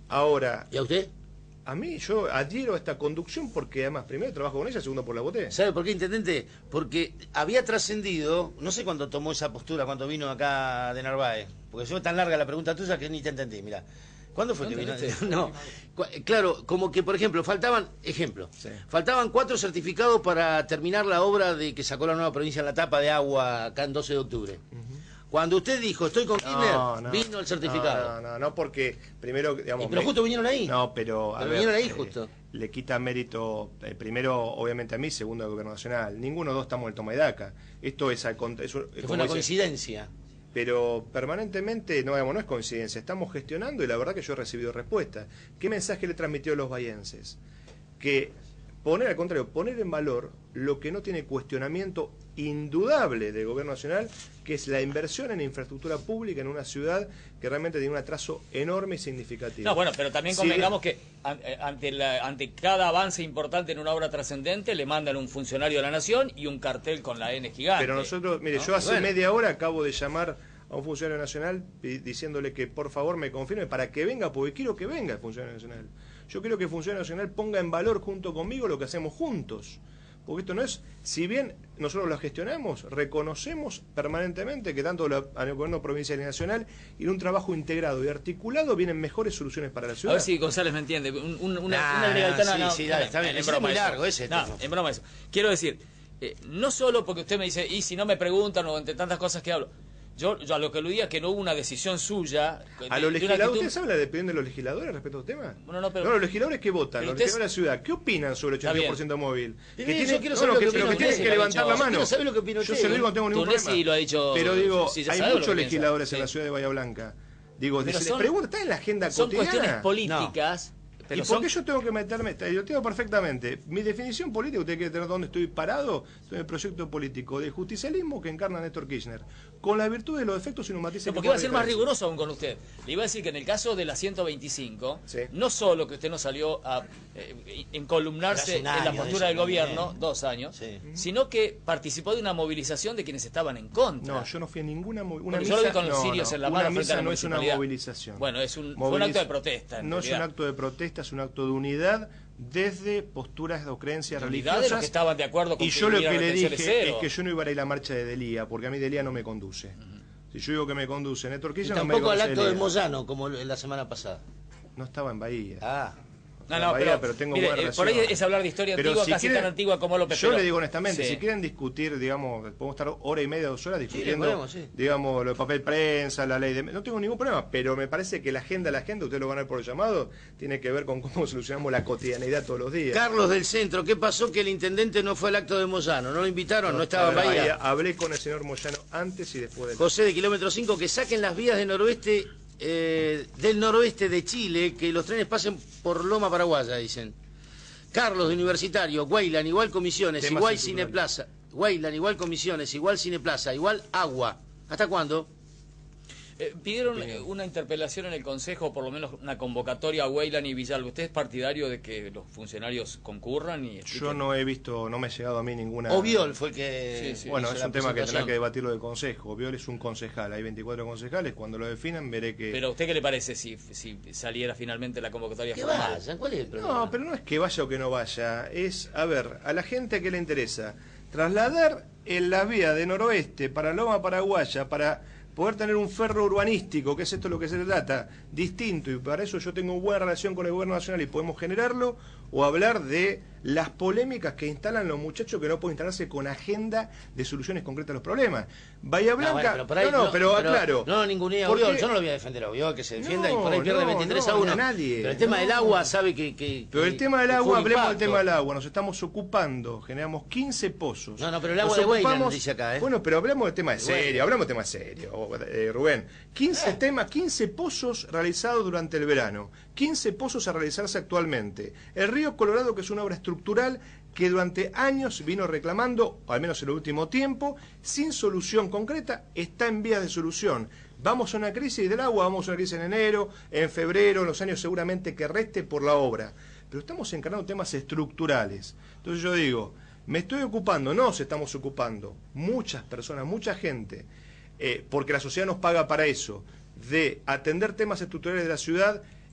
Ahora... ¿Y a usted? A mí, yo adhiero a esta conducción porque además, primero trabajo con ella, segundo por la voté. ¿Sabe por qué, intendente? Porque había trascendido, no sé cuándo tomó esa postura, cuando vino acá de Narváez, porque fue tan larga la pregunta tuya que ni te entendí, mira. ¿Cuándo fue que vino? No, claro, como que, por ejemplo, faltaban, ejemplo, sí. faltaban cuatro certificados para terminar la obra de que sacó la nueva provincia en la tapa de agua acá en doce de octubre. Uh-huh. Cuando usted dijo, estoy con Kirchner, no, no, vino el certificado. No, no, no, no porque primero, digamos... ¿Y pero me, justo vinieron ahí? No, pero... A pero ver, vinieron ahí justo. Eh, le quita mérito, eh, primero, obviamente a mí, segundo al Gobierno Nacional. Ninguno de dos estamos en el toma de daca. Esto es... Al, eso, fue una dice, coincidencia. Pero permanentemente, no, digamos, no es coincidencia, estamos gestionando y la verdad que yo he recibido respuesta. ¿Qué mensaje le transmitió a los bahienses? Que poner, al contrario, poner en valor lo que no tiene cuestionamiento indudable del Gobierno Nacional, que es la inversión en infraestructura pública en una ciudad que realmente tiene un atraso enorme y significativo. No, bueno, pero también convengamos sí. que ante, la, ante cada avance importante en una obra trascendente le mandan un funcionario de la Nación y un cartel con la N gigante. Pero nosotros, mire, ¿no? yo hace bueno. media hora acabo de llamar a un funcionario nacional diciéndole que por favor me confirme para que venga, porque quiero que venga el funcionario nacional. Yo quiero que el funcionario nacional ponga en valor junto conmigo lo que hacemos juntos. Porque esto no es, si bien nosotros lo gestionamos, reconocemos permanentemente que tanto la, el gobierno provincial y nacional y en un trabajo integrado y articulado vienen mejores soluciones para la ciudad. A ver si González me entiende. Un, un, una, nah, una legaltana, sí, no, sí, dale, está bien. En broma muy eso. largo ese. No, en broma eso. Quiero decir, eh, no solo porque usted me dice, y si no me preguntan o entre tantas cosas que hablo, Yo, yo a lo que aludía es que no hubo una decisión suya. De, ¿A los de legisladores? actitud... ¿Usted habla de opinión de los legisladores respecto a este tema? Bueno, no, pero... no, los legisladores que votan, los usted... legisladores de la ciudad, ¿qué opinan sobre el ochenta y dos por ciento móvil? Que tiene... Yo quiero saber no, lo que, que, pero que tienen que levantar la mano. Yo lo que opino yo se lo digo, no tengo ningún problema. Sí lo ha dicho... Pero digo, sí, hay muchos legisladores en la ciudad de Bahía Blanca. Digo, se les pregunta, ¿está en la agenda son cotidiana? Son cuestiones políticas... No. Pero ¿Y son... por qué yo tengo que meterme? Yo tengo perfectamente. Mi definición política, usted quiere tener dónde estoy parado, estoy en el proyecto político del justicialismo que encarna Néstor Kirchner, con la virtud de los defectos y los matices. No, porque iba a ser más riguroso aún con usted. Le iba a decir que en el caso de la ciento veinticinco, sí. no solo que usted no salió a eh, encolumnarse en la postura del gobierno, también. dos años, sí. sino que participó de una movilización de quienes estaban en contra. No, yo no fui a ninguna movilización. Yo lo vi con los sirios no, en la mano. Una misa frente a la no es una movilización. Bueno, es un, Moviliz... fue un acto de protesta. No realidad. es un acto de protesta, es un acto de unidad desde posturas o creencias unidad religiosas. De los que estaban de acuerdo con y yo lo que le dije cero. es que yo no iba a ir a la marcha de Delía, porque a mí Delía no me conduce. Uh-huh. Si yo digo que me conduce Néstor Kirchner, no me tampoco al acto de Moyano, como la semana pasada. No estaba en Bahía. Ah. No, no, Bahía, pero, pero tengo mire, buena relación. Por ahí es hablar de historia pero antigua, si casi quieren, tan antigua como López. Yo pero, le digo honestamente, sí. si quieren discutir, digamos, podemos estar hora y media, dos horas discutiendo, sí, podemos, sí. digamos, lo de papel prensa, la ley de... No tengo ningún problema, pero me parece que la agenda, la agenda, ustedes lo van a ver por el llamado, tiene que ver con cómo solucionamos la cotidianidad todos los días. Carlos del Centro, ¿qué pasó que el intendente no fue al acto de Moyano? ¿No lo invitaron? ¿No, no estaba en Bahía? Bahía? Hablé con el señor Moyano antes y después del... José de Kilómetro cinco, que saquen las vías del noroeste, eh, del noroeste de Chile, que los trenes pasen por Loma Paraguaya, dicen. Carlos de Universitario, Weyland, igual comisiones, Temas igual Cineplaza. Weyland, igual comisiones, igual Cineplaza, igual agua. ¿Hasta cuándo? Eh, pidieron eh, una interpelación en el Consejo, por lo menos una convocatoria a Weyland y Villalba. ¿Usted es partidario de que los funcionarios concurran? y Yo no he visto, no me ha llegado a mí ninguna... Oviol fue el que... Sí, sí, bueno, es un tema que tendrá que debatirlo del Consejo. Oviol es un concejal, hay veinticuatro concejales, cuando lo definan veré que... Pero ¿a usted qué le parece si, si saliera finalmente la convocatoria que formal? Vayan, ¿cuál es el problema? No, pero no es que vaya o que no vaya, es, a ver, a la gente que le interesa, trasladar en la vía de noroeste para Loma Paraguaya, para... poder tener un ferro urbanístico, que es esto lo que se trata, distinto, y para eso yo tengo buena relación con el gobierno nacional y podemos generarlo, o hablar de las polémicas que instalan los muchachos que no pueden instalarse con agenda de soluciones concretas a los problemas. Bahía Blanca, no, bueno, pero no, no, no, pero pero aclaro. No, ningún Oviol, yo no lo voy a defender a Oviol, que se defienda no, y por ahí pierde no, veintitrés a uno. Nadie, pero el tema no. del agua sabe que... que pero que, el tema del agua, hablemos del tema del agua, nos estamos ocupando, generamos quince pozos. No, no, pero el agua de Weyland dice acá, ¿eh? Bueno, pero hablemos del tema de serio, hablemos del tema serio, eh, Rubén. quince temas, quince pozos realizados durante el verano, quince pozos a realizarse actualmente. El río Colorado, que es una obra estructural que durante años vino reclamando, o al menos en el último tiempo, sin solución concreta, está en vías de solución. Vamos a una crisis del agua, vamos a una crisis en enero, en febrero, en los años seguramente que reste por la obra. Pero estamos encarando temas estructurales. Entonces yo digo, me estoy ocupando, nos estamos ocupando, muchas personas, mucha gente, eh, porque la sociedad nos paga para eso, de atender temas estructurales de la ciudad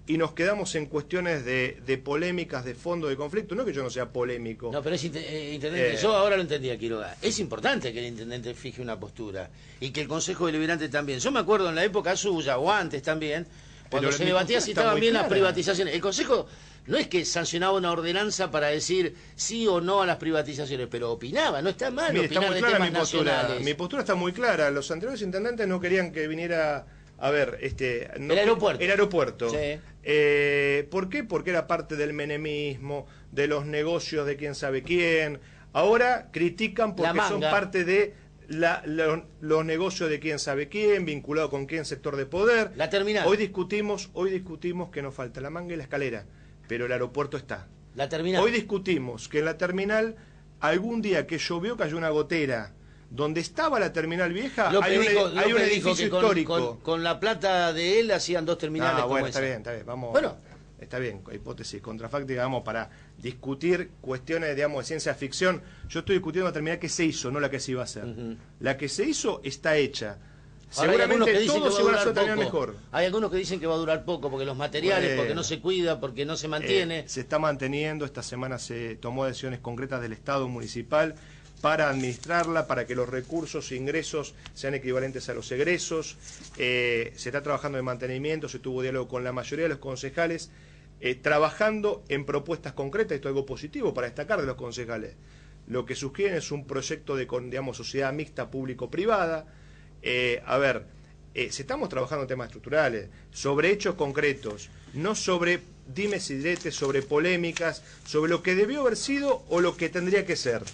y nos quedamos en cuestiones de, de polémicas, de fondo, de conflicto. No que yo no sea polémico. No, pero es eh, intendente. Eh, yo ahora lo entendía, Quiroga. Es importante que el intendente fije una postura y que el Consejo Deliberante también. Yo me acuerdo en la época suya o antes también, cuando se debatía si estaban bien las privatizaciones. El Consejo no es que sancionaba una ordenanza para decir sí o no a las privatizaciones, pero opinaba. No está mal Mire, opinar está muy de clara temas mi postura. nacionales. Mi postura está muy clara. Los anteriores intendentes no querían que viniera... A ver, este... No, el aeropuerto. El aeropuerto. Sí. Eh, ¿Por qué? Porque era parte del menemismo, de los negocios de quién sabe quién. Ahora critican porque son parte de la, la, los negocios de quién sabe quién, vinculado con quién sector de poder. La terminal. Hoy discutimos, hoy discutimos que nos falta la manga y la escalera, pero el aeropuerto está. La terminal. Hoy discutimos que en la terminal, algún día que llovió cayó una gotera. Donde estaba la terminal vieja, López hay un, dijo, hay un López edificio dijo que con, histórico. Con, con la plata de él hacían dos terminales. Ah, como bueno, esa. está bien, está bien. Vamos, bueno, está bien, hipótesis contrafáctica, vamos, para discutir cuestiones, digamos, de ciencia ficción. Yo estoy discutiendo la terminal que se hizo, no la que se iba a hacer. Uh-huh. La que se hizo está hecha. Ahora, seguramente todos iban a hacer terminal mejor. Hay algunos que dicen que va a durar poco, porque los materiales, bueno, porque no se cuida, porque no se mantiene. Eh, se está manteniendo, esta semana se tomó decisiones concretas del Estado municipal para administrarla, para que los recursos e ingresos sean equivalentes a los egresos. Eh, se está trabajando en mantenimiento, se tuvo diálogo con la mayoría de los concejales, eh, trabajando en propuestas concretas. Esto es algo positivo para destacar de los concejales. Lo que sugieren es un proyecto de, digamos, sociedad mixta público-privada. Eh, a ver, eh, si estamos trabajando en temas estructurales, sobre hechos concretos, no sobre dimes y diretes, sobre polémicas, sobre lo que debió haber sido o lo que tendría que ser.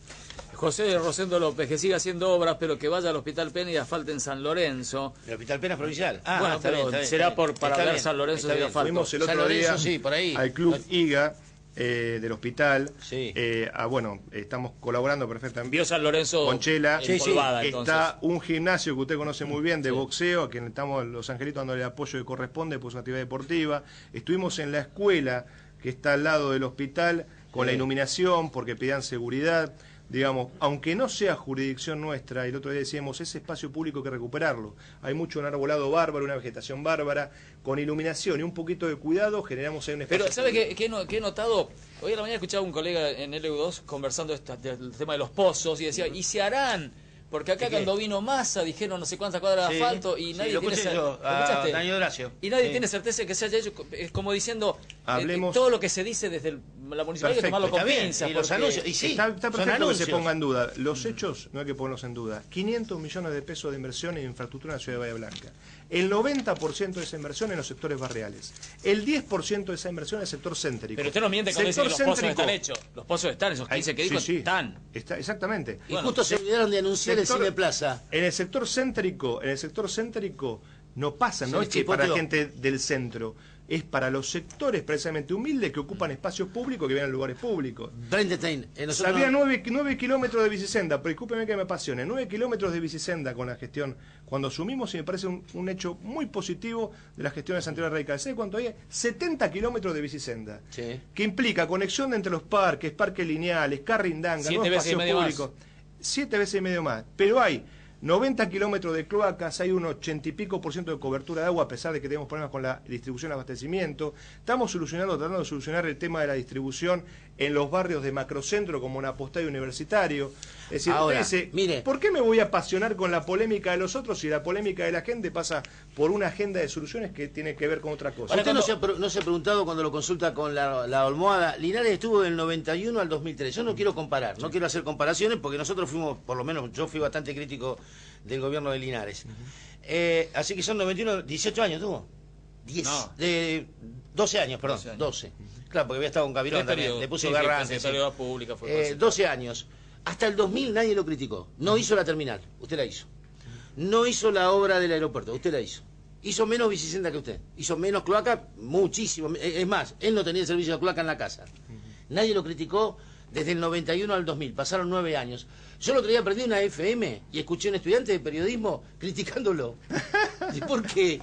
José Rosendo López, que siga haciendo obras, pero que vaya al Hospital Pena y asfalte en San Lorenzo. ¿El Hospital Pena es provincial? Ah, bueno, está pero bien, está bien, será está por, para ver bien, San Lorenzo si asfalto. Fuimos el otro San Lorenzo, día sí, por ahí. al Club I G A eh, del hospital. Sí. Eh, ah, bueno, estamos colaborando perfectamente. Vio San Lorenzo con Chela. Sí, sí. Está Entonces. un gimnasio que usted conoce muy bien de sí. boxeo, a quien estamos los angelitos dando el apoyo que corresponde, pues una actividad deportiva. Estuvimos en la escuela que está al lado del hospital con sí. la iluminación porque pedían seguridad. Digamos, aunque no sea jurisdicción nuestra, y el otro día decíamos, ese espacio público hay que recuperarlo. Hay mucho un arbolado bárbaro, una vegetación bárbara, con iluminación y un poquito de cuidado generamos ahí un espacio. Pero, ¿sabe qué, qué, no, qué he notado? Hoy a la mañana escuchaba a un colega en L U dos conversando esta, del tema de los pozos y decía, ¿y se harán? Porque acá cuando vino Massa dijeron no sé cuántas cuadras de sí, asfalto y sí, nadie lo tiene certeza. Daniel Horacio. Y nadie sí. tiene certeza de que se haya hecho. Es como diciendo Hablemos... eh, todo lo que se dice desde el, la municipalidad hay que tomarlo con pinzas. Y los anuncios. Y sí, está, está perfecto que se ponga en duda. Los hechos no hay que ponerlos en duda. quinientos millones de pesos de inversión en infraestructura en la ciudad de Bahía Blanca. El noventa por ciento de esa inversión en los sectores barriales. El diez por ciento de esa inversión en el sector céntrico. Pero usted no miente cuando dice que los pozos están hechos. Los pozos están, esos quince que dijo sí, sí. están. Está, exactamente. Y bueno, justo se olvidaron de anunciar sector, el Cine Plaza. En el sector céntrico, en el sector céntrico no pasa, no es que para la gente del centro. Es para los sectores precisamente humildes que ocupan espacios públicos, que vienen a lugares públicos. Nosotros... Había nueve, nueve kilómetros de bicisenda, pero discúlpeme que me apasione, nueve kilómetros de bicisenda con la gestión cuando asumimos, y me parece un, un hecho muy positivo de las gestiones anteriores radicales. ¿Sabe cuánto hay? setenta kilómetros de bicisenda, sí. que implica conexión entre los parques, parques lineales, carrindanga, nuevos espacios públicos. Siete veces y medio más. Pero hay noventa kilómetros de cloacas, hay un ochenta y pico por ciento de cobertura de agua, a pesar de que tenemos problemas con la distribución y abastecimiento. Estamos solucionando, tratando de solucionar el tema de la distribución en los barrios de macrocentro, como en Apostado Universitario. Es decir, ahora, usted dice, mire, ¿por qué me voy a apasionar con la polémica de los otros si la polémica de la gente pasa por una agenda de soluciones que tiene que ver con otra cosa? Usted no se, ha, no se ha preguntado cuando lo consulta con la, la almohada. Linares estuvo del noventa y uno al dos mil tres. Yo no quiero comparar, no quiero hacer comparaciones porque nosotros fuimos, por lo menos yo fui bastante crítico del gobierno de Linares. Uh-huh. eh, así que son noventa y uno, dieciocho años tuvo. diez, no. de, doce años, perdón, doce. Años. doce. Uh-huh. Claro, porque había estado con Gavirón también, le puso sí, Garrante. Sí, pública fue eh, doce años. Hasta el dos mil nadie lo criticó. No uh-huh. hizo la terminal, usted la hizo. No hizo la obra del aeropuerto, usted la hizo. Hizo menos bicisenda que usted. Hizo menos cloaca, muchísimo. Es más, él no tenía el servicio de cloaca en la casa. Uh-huh. Nadie lo criticó desde el noventa y uno al dos mil. Pasaron nueve años. Yo el otro día prendí una F M y escuché a un estudiante de periodismo criticándolo. ¿Y por qué?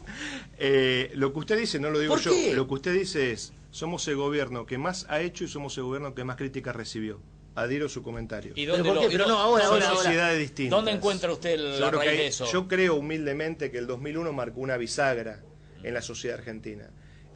Eh, lo que usted dice, no lo digo ¿Por yo. qué? Lo que usted dice es, somos el gobierno que más ha hecho y somos el gobierno que más críticas recibió. Adhiero a su comentario. ¿Y dónde ¿Pero por qué? lo, Pero no, ahora, son ahora, sociedades ahora. distintas. ¿Dónde encuentra usted el, la raíz hay, de eso? Yo creo humildemente que el dos mil uno marcó una bisagra en la sociedad argentina.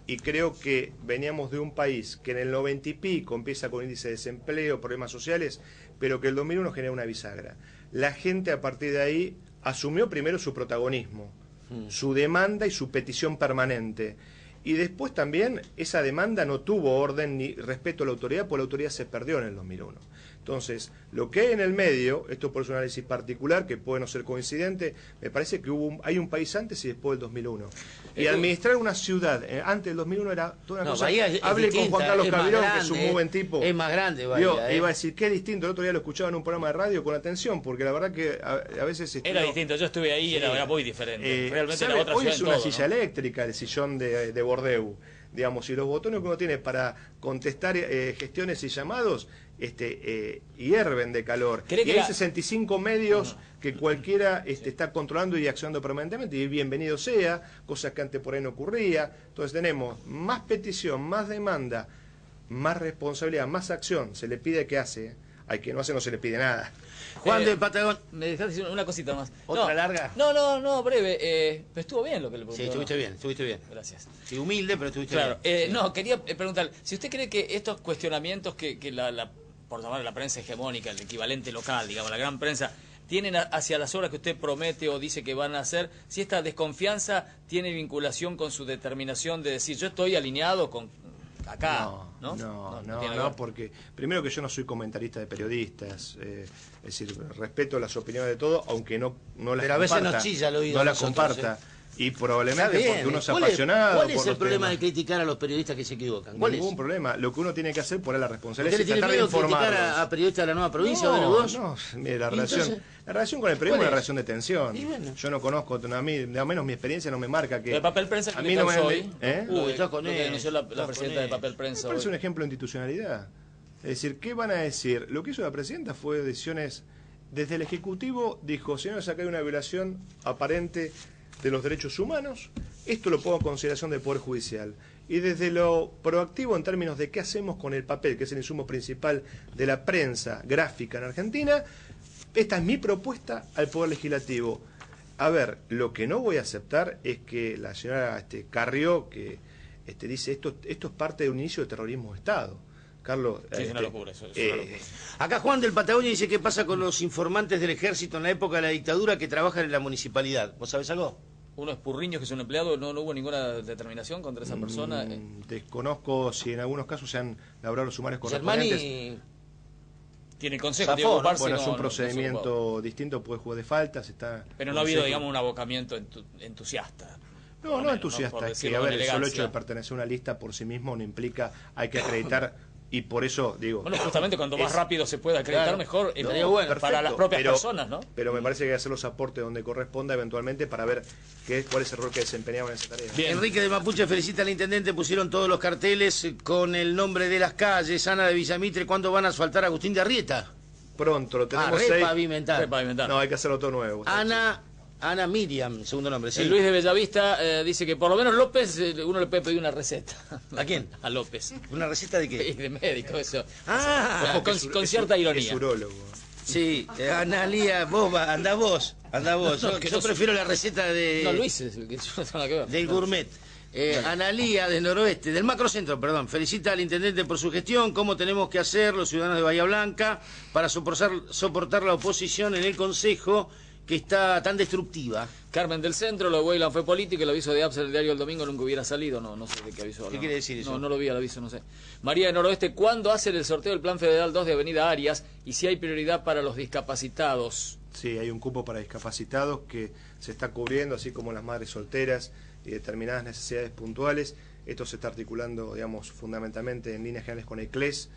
y creo que veníamos de un país que en el noventa y pico empieza con índice de desempleo, problemas sociales, pero que el dos mil uno genera una bisagra. La gente a partir de ahí asumió primero su protagonismo, mm. su demanda y su petición permanente. Y después también esa demanda no tuvo orden ni respeto a la autoridad, porque la autoridad se perdió en el dos mil uno. Entonces, lo que hay en el medio, esto por su análisis particular, que puede no ser coincidente, me parece que hubo un, hay un país antes y después del dos mil uno. Y eh, administrar una ciudad eh, antes del dos mil uno era toda una no, cosa... Bahía es, Hable es con Juan Carlos Cabirón, que es un muy buen eh, tipo. Es más grande, Bahía. Yo, eh. iba a decir, qué distinto. El otro día lo escuchaba en un programa de radio con atención, porque la verdad que a, a veces... Era estuvo, distinto, yo estuve ahí y sí, era, era muy diferente. Eh, Realmente ¿sabe? era otra Hoy ciudad es en una todo, silla ¿no? eléctrica el sillón de, de Bordeu. Digamos, y los botones que uno tiene para contestar eh, gestiones y llamados este, eh, hierven de calor. Y hay la... sesenta y cinco medios uh-huh. que cualquiera este, sí. está controlando y accionando permanentemente, y bienvenido sea, cosas que antes por ahí no ocurría. Entonces tenemos más petición, más demanda, más responsabilidad, más acción. Se le pide que hace, al que no hace no se le pide nada. Juan eh, de Patagón. Me dejaste decir una cosita más. ¿Otra no, larga? No, no, no, breve. Eh, pero estuvo bien lo que le pregunté. Sí, estuviste ¿no? bien, estuviste bien. Gracias. Sí, humilde, pero estuviste claro, bien. Eh, sí. No, quería preguntar, si usted cree que estos cuestionamientos que, que la, la, por llamar la prensa hegemónica, el equivalente local, digamos, la gran prensa, tienen a, hacia las obras que usted promete o dice que van a hacer, si esta desconfianza tiene vinculación con su determinación de decir, yo estoy alineado con... acá, no, ¿no? No, no, no, no porque primero que yo no soy comentarista de periodistas, eh, es decir, respeto las opiniones de todos, aunque no, no las Pero a veces nos chilla el oído no las nosotros, comparta. ¿eh? Y probablemente bien, porque uno es ¿cuál apasionado. Es, ¿Cuál es por el los problema temas. de criticar a los periodistas que se equivocan? ¿Cuál Ningún es? problema. Lo que uno tiene que hacer es poner la responsabilidad. ¿Usted le tiene miedo a criticar a, a periodistas de la nueva provincia no, o de los dos? No, mire, la relación, entonces, la relación con el periodismo es una relación de tensión. Bueno. Yo no conozco, a mí, de al menos mi experiencia no me marca que... ¿El papel prensa que a mí no me hoy? ¿eh? Uy, estás con lo que él. denunció la, la presidenta de papel prensa Me parece hoy. un ejemplo de institucionalidad. Es decir, ¿qué van a decir? Lo que hizo la presidenta fue decisiones... Desde el Ejecutivo dijo, señores, acá hay una violación aparente de los derechos humanos, esto lo pongo en consideración del Poder Judicial. Y desde lo proactivo en términos de qué hacemos con el papel, que es el insumo principal de la prensa gráfica en Argentina, esta es mi propuesta al Poder Legislativo. A ver, lo que no voy a aceptar es que la señora este, Carrió, que este, dice esto, esto es parte de un inicio de terrorismo de Estado. Carlos, sí, es este, una locura eso. Es eh, una locura. Acá Juan del Patagonia dice qué pasa con los informantes del ejército en la época de la dictadura que trabajan en la municipalidad. ¿Vos sabés algo? Unos Purriños que es un empleado, no, no hubo ninguna determinación contra esa persona. Mm, desconozco si en algunos casos se han labrado los sumarios correspondientes. Germani tiene el consejo de ¿no? ocuparse. Bueno, no, es un no, procedimiento no distinto, puede jugar de faltas, está. Pero no ha habido, digamos, un abocamiento entu entusiasta. No, no entusiasta, no, es que a ver, el solo hecho de pertenecer a una lista por sí mismo no implica, hay que acreditar. Y por eso digo... Bueno, justamente cuando más es, rápido se puede acreditar, claro, mejor no, eh, bueno, perfecto, para las propias pero, personas, ¿no? Pero me parece que hay que hacer los aportes donde corresponda eventualmente para ver qué, cuál es el rol que desempeñaban en esa tarea. Bien. Enrique de Mapuche felicita al intendente, pusieron todos los carteles con el nombre de las calles. Ana de Villamitre, ¿cuándo van a asfaltar a Agustín de Arrieta? Pronto, lo tenemos ah, seis. Repavimentar. Repavimentar. No, hay que hacerlo todo nuevo. Ana... Ana Miriam, segundo nombre, sí. El Luis de Bellavista eh, dice que por lo menos López, eh, uno le puede pedir una receta. ¿A quién? A López. ¿Una receta de qué? De médico, eso. Ah, con, con, con cierta es, ironía. Es urólogo. Sí, eh, Analía, vos, va, andá vos, andá vos. No, yo que yo no prefiero la receta de... No, Luis, es el que yo no tengo nada que ver. Del gourmet. Eh, Analía del Noroeste, del Macrocentro, perdón, felicita al intendente por su gestión, cómo tenemos que hacer los ciudadanos de Bahía Blanca para soportar, soportar la oposición en el Consejo que está tan destructiva. Carmen del Centro, lo de Weyland fue político, el aviso de A P S el diario El Domingo nunca hubiera salido, no no sé de qué aviso hablaba. ¿Qué quiere decir eso? No, no lo vi el aviso, no sé. María de Noroeste, ¿cuándo hacen el sorteo del Plan Federal dos de Avenida Arias y si hay prioridad para los discapacitados? Sí, hay un cupo para discapacitados que se está cubriendo, así como las madres solteras y determinadas necesidades puntuales. Esto se está articulando, digamos, fundamentalmente en líneas generales con E C L E S.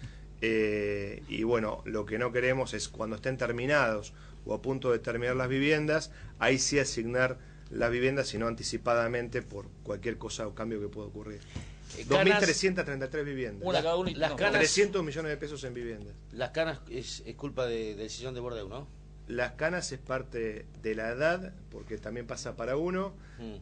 Eh, y bueno, lo que no queremos es cuando estén terminados o a punto de terminar las viviendas, ahí sí asignar las viviendas, sino anticipadamente por cualquier cosa o cambio que pueda ocurrir. dos mil trescientas treinta y tres viviendas. Una cada uno y las no, canas, trescientos millones de pesos en viviendas. Las canas es, es culpa de, del sillón de Bordeu, ¿no? Las canas es parte de la edad, porque también pasa para uno, mm.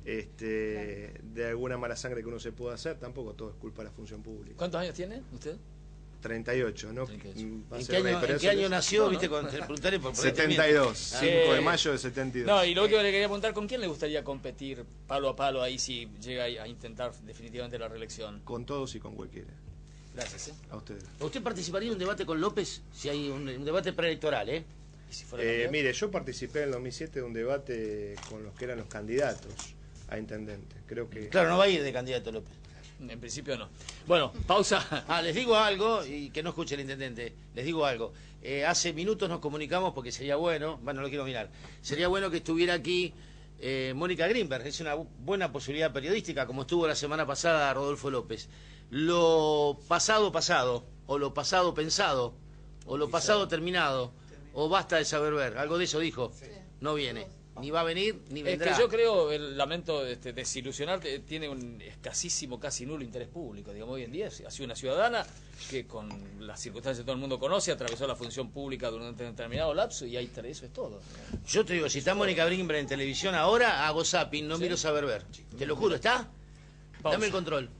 este, de alguna mala sangre que uno se pueda hacer, tampoco todo es culpa de la función pública. ¿Cuántos años tiene usted? treinta y ocho, ¿no? ¿En qué año, ¿en qué año nació? No, ¿viste? No. Con, preguntaré por setenta y dos, cinco de mayo de setenta y dos. No, y lo último que le quería preguntar, ¿con quién le gustaría competir palo a palo ahí si llega a intentar definitivamente la reelección? Con todos y con cualquiera. Gracias, ¿eh? A ustedes. ¿Usted participaría en un debate con López si hay un, un debate preelectoral, eh? ¿Y si fuera eh mire, yo participé en el dos mil siete de un debate con los que eran los candidatos a intendente. Creo que... Claro, no va a ir de candidato López. En principio no. Bueno, pausa. Ah, les digo algo, y que no escuche el intendente, les digo algo. Eh, hace minutos nos comunicamos porque sería bueno, bueno, no lo quiero mirar, sería bueno que estuviera aquí eh, Mónica Grimberg, es una buena posibilidad periodística, como estuvo la semana pasada Rodolfo López. Lo pasado pasado, o lo pasado pensado, o lo pasado terminado, o basta de saber ver, algo de eso dijo, no viene. Ni va a venir, ni vendrá. Es que yo creo, el lamento este, desilusionarte, tiene un escasísimo, casi nulo interés público. Digamos, hoy en día ha sido una ciudadana que con las circunstancias que todo el mundo conoce, atravesó la función pública durante un determinado lapso y ahí eso es todo. Yo te digo, si está Mónica Grimberg en televisión ahora, hago zapping, no ¿sí? miro saber ver. Te lo juro, ¿está? Pausa. Dame el control.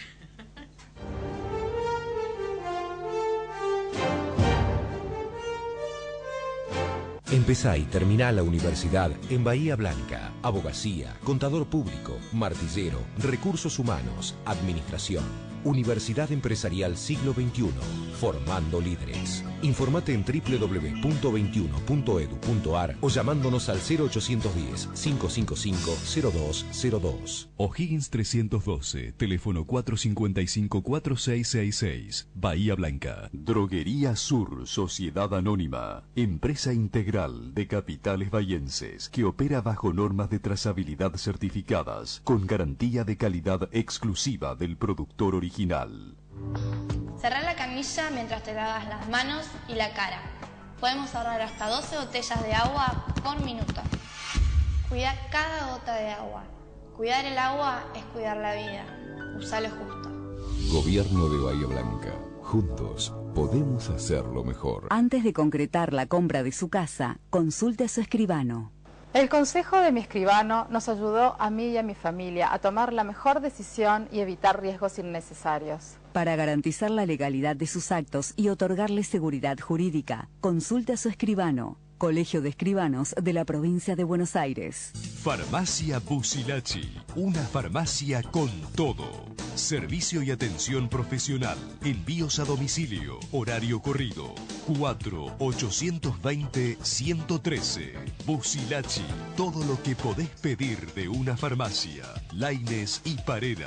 Empezá y terminá la universidad en Bahía Blanca. Abogacía, contador público, martillero, recursos humanos, administración. Universidad Empresarial Siglo veintiuno. Formando líderes. Informate en doble u doble u doble u punto veintiuno punto edu punto ar o llamándonos al cero ochocientos diez, cinco cinco cinco, cero dos cero dos. O'Higgins trescientos doce, teléfono cuatro cinco cinco, cuatro seis seis seis, Bahía Blanca. Droguería Sur, Sociedad Anónima, empresa integral de capitales bahienses que opera bajo normas de trazabilidad certificadas, con garantía de calidad exclusiva del productor original. Cerrá la camilla mientras te lavas las manos y la cara. Podemos ahorrar hasta doce botellas de agua por minuto. Cuida cada gota de agua. Cuidar el agua es cuidar la vida. Usá lo justo. Gobierno de Bahía Blanca. Juntos podemos hacerlo mejor. Antes de concretar la compra de su casa, consulte a su escribano. El consejo de mi escribano nos ayudó a mí y a mi familia a tomar la mejor decisión y evitar riesgos innecesarios. Para garantizar la legalidad de sus actos y otorgarle seguridad jurídica, consulte a su escribano. Colegio de Escribanos de la Provincia de Buenos Aires. Farmacia Busilachi, una farmacia con todo. Servicio y atención profesional. Envíos a domicilio. Horario corrido. cuatro ochocientos veinte, ciento trece. Busilachi, todo lo que podés pedir de una farmacia. Laines y Parera.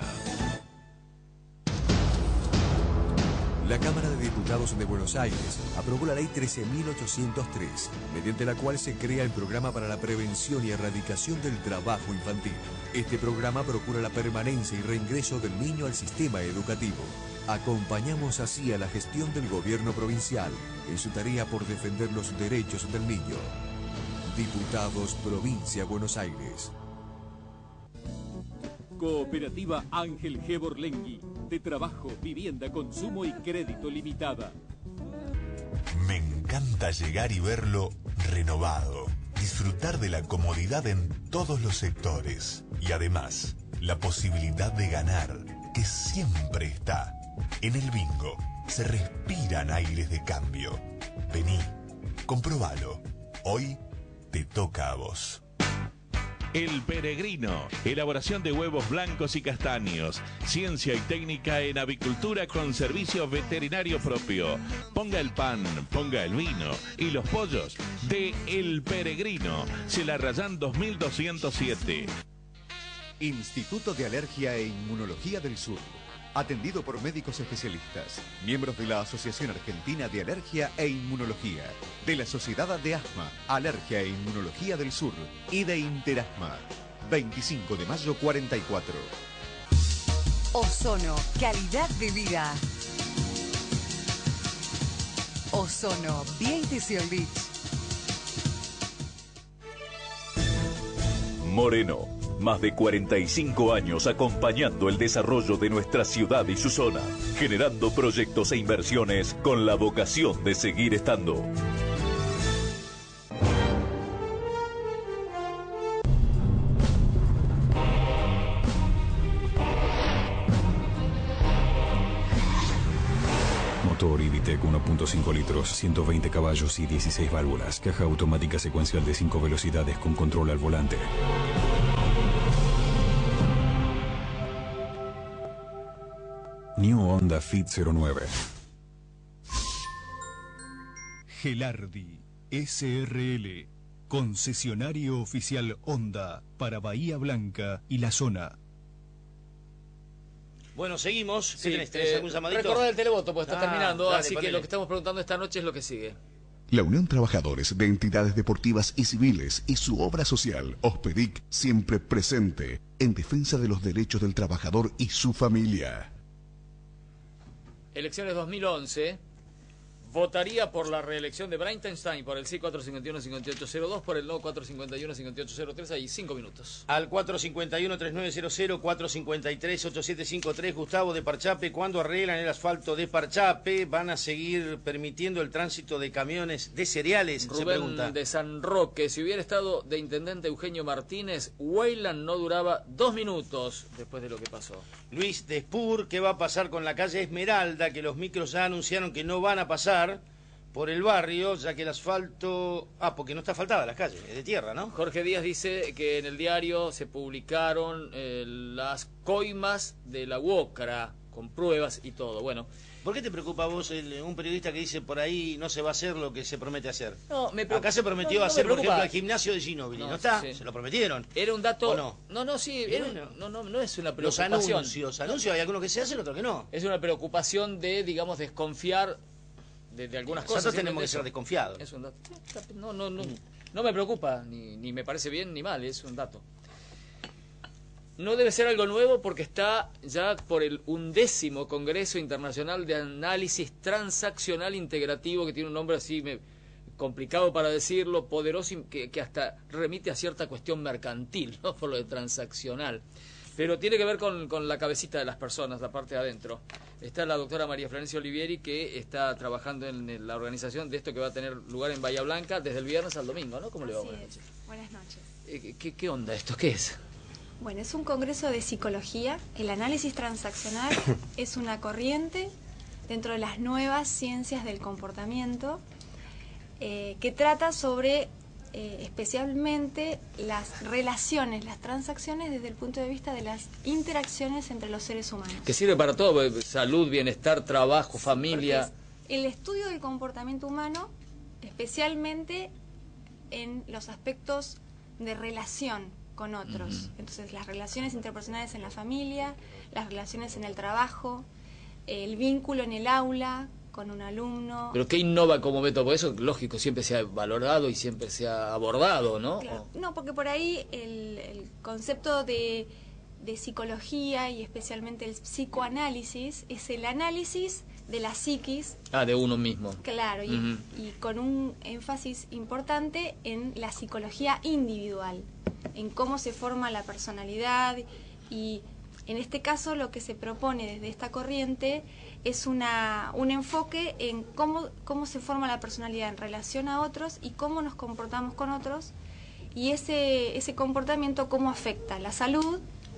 La Cámara de Diputados de Buenos Aires aprobó la Ley trece mil ochocientos tres, mediante la cual se crea el Programa para la Prevención y Erradicación del Trabajo Infantil. Este programa procura la permanencia y reingreso del niño al sistema educativo. Acompañamos así a la gestión del gobierno provincial en su tarea por defender los derechos del niño. Diputados, Provincia Buenos Aires. Cooperativa Ángel G. Borlengui, de trabajo, vivienda, consumo y crédito limitada. Me encanta llegar y verlo renovado. Disfrutar de la comodidad en todos los sectores. Y además, la posibilidad de ganar, que siempre está. En el bingo se respiran aires de cambio. Vení, comprobalo. Hoy te toca a vos. El Peregrino, elaboración de huevos blancos y castaños, ciencia y técnica en avicultura con servicio veterinario propio. Ponga el pan, ponga el vino y los pollos de El Peregrino, Celarrayán dos mil doscientos siete. Instituto de Alergia e Inmunología del Sur. Atendido por médicos especialistas, miembros de la Asociación Argentina de Alergia e Inmunología, de la Sociedad de Asma, Alergia e Inmunología del Sur y de Interasma. veinticinco de mayo cuarenta y cuatro. Ozono, calidad de vida. Ozono, Beauty Beach. Moreno. Más de cuarenta y cinco años acompañando el desarrollo de nuestra ciudad y su zona, generando proyectos e inversiones con la vocación de seguir estando. Motor Ibitec uno punto cinco litros, ciento veinte caballos y dieciséis válvulas. Caja automática secuencial de cinco velocidades con control al volante. New Honda Fit cero nueve. Gelardi S R L, concesionario oficial Honda para Bahía Blanca y la zona. Bueno, seguimos. ¿Qué Sí, tenés? ¿Tenés eh, algún llamadito? recordar el televoto, pues está Ah, terminando, dale, así que ponele. lo que estamos preguntando esta noche es lo que sigue. La Unión Trabajadores de Entidades Deportivas y Civiles y su obra social, OSPEDIC, siempre presente en defensa de los derechos del trabajador y su familia. Elecciones dos mil once. Votaría por la reelección de Brainstein por el sí cuatro cinco uno, cinco ocho cero dos, por el no cuatro cinco uno, cinco ocho cero tres, hay cinco minutos. Al cuatro cinco uno, tres nueve cero cero, cuatro cinco tres, ocho siete cinco tres, Gustavo de Parchape. ¿Cuándo arreglan el asfalto de Parchape? ¿Van a seguir permitiendo el tránsito de camiones de cereales? Se Rubén pregunta. de San Roque, si hubiera estado de intendente Eugenio Martínez, Weyland no duraba dos minutos después de lo que pasó. Luis de Spur, ¿qué va a pasar con la calle Esmeralda? Que los micros ya anunciaron que no van a pasar por el barrio, ya que el asfalto... Ah, porque no está asfaltada la calle, es de tierra, ¿no? Jorge Díaz dice que en el diario se publicaron eh, las coimas de la UOCRA, con pruebas y todo. Bueno, ¿Por qué te preocupa a vos el- un periodista que dice por ahí no se va a hacer lo que se promete hacer? No, me preocupa- Acá se prometió no, no me hacer, por preocupa. ejemplo, el gimnasio de Ginóbili. No, No, está, sí. se lo prometieron. era un dato... ¿O no? No, no, sí, Y era- bueno. no, no, no es una Los preocupación. anuncios, anuncios, hay algunos que se hacen, otros que no. Es una preocupación de, digamos, desconfiar de, de algunas cosas. Nosotros tenemos que Eso. ser desconfiados. Es un dato. No, no, no, no me preocupa, ni, ni me parece bien ni mal, es un dato. No debe ser algo nuevo porque está ya por el undécimo Congreso Internacional de Análisis Transaccional Integrativo, que tiene un nombre así me- complicado para decirlo, poderoso, y que, que hasta remite a cierta cuestión mercantil, ¿no? Por lo de transaccional. Pero tiene que ver con, con la cabecita de las personas, la parte de adentro. Está la doctora María Florencia Olivieri, que está trabajando en la organización de esto que va a tener lugar en Bahía Blanca desde el viernes al domingo, ¿no? ¿Cómo le va? Así Buenas es. noches. Buenas noches. Eh, ¿Qué, qué onda esto? ¿Qué es? Bueno, es un congreso de psicología. El análisis transaccional es una corriente dentro de las nuevas ciencias del comportamiento eh, que trata sobre eh, especialmente las relaciones, las transacciones desde el punto de vista de las interacciones entre los seres humanos. Que sirve para todo, eh, salud, bienestar, trabajo, familia. Porque es el estudio del comportamiento humano, especialmente en los aspectos de relación con otros. Ujú. Entonces, las relaciones interpersonales en la familia, las relaciones en el trabajo, el vínculo en el aula con un alumno. Pero ¿qué innova como método? Porque eso, lógico, siempre se ha valorado y siempre se ha abordado, ¿no? Claro. No, porque por ahí el, el concepto de, de psicología y especialmente el psicoanálisis es el análisis de la psiquis. Ah, de uno mismo. Claro, y, Ujú. y con un énfasis importante en la psicología individual, en cómo se forma la personalidad, y en este caso lo que se propone desde esta corriente es una, un enfoque en cómo, cómo se forma la personalidad en relación a otros y cómo nos comportamos con otros, y ese, ese comportamiento cómo afecta la salud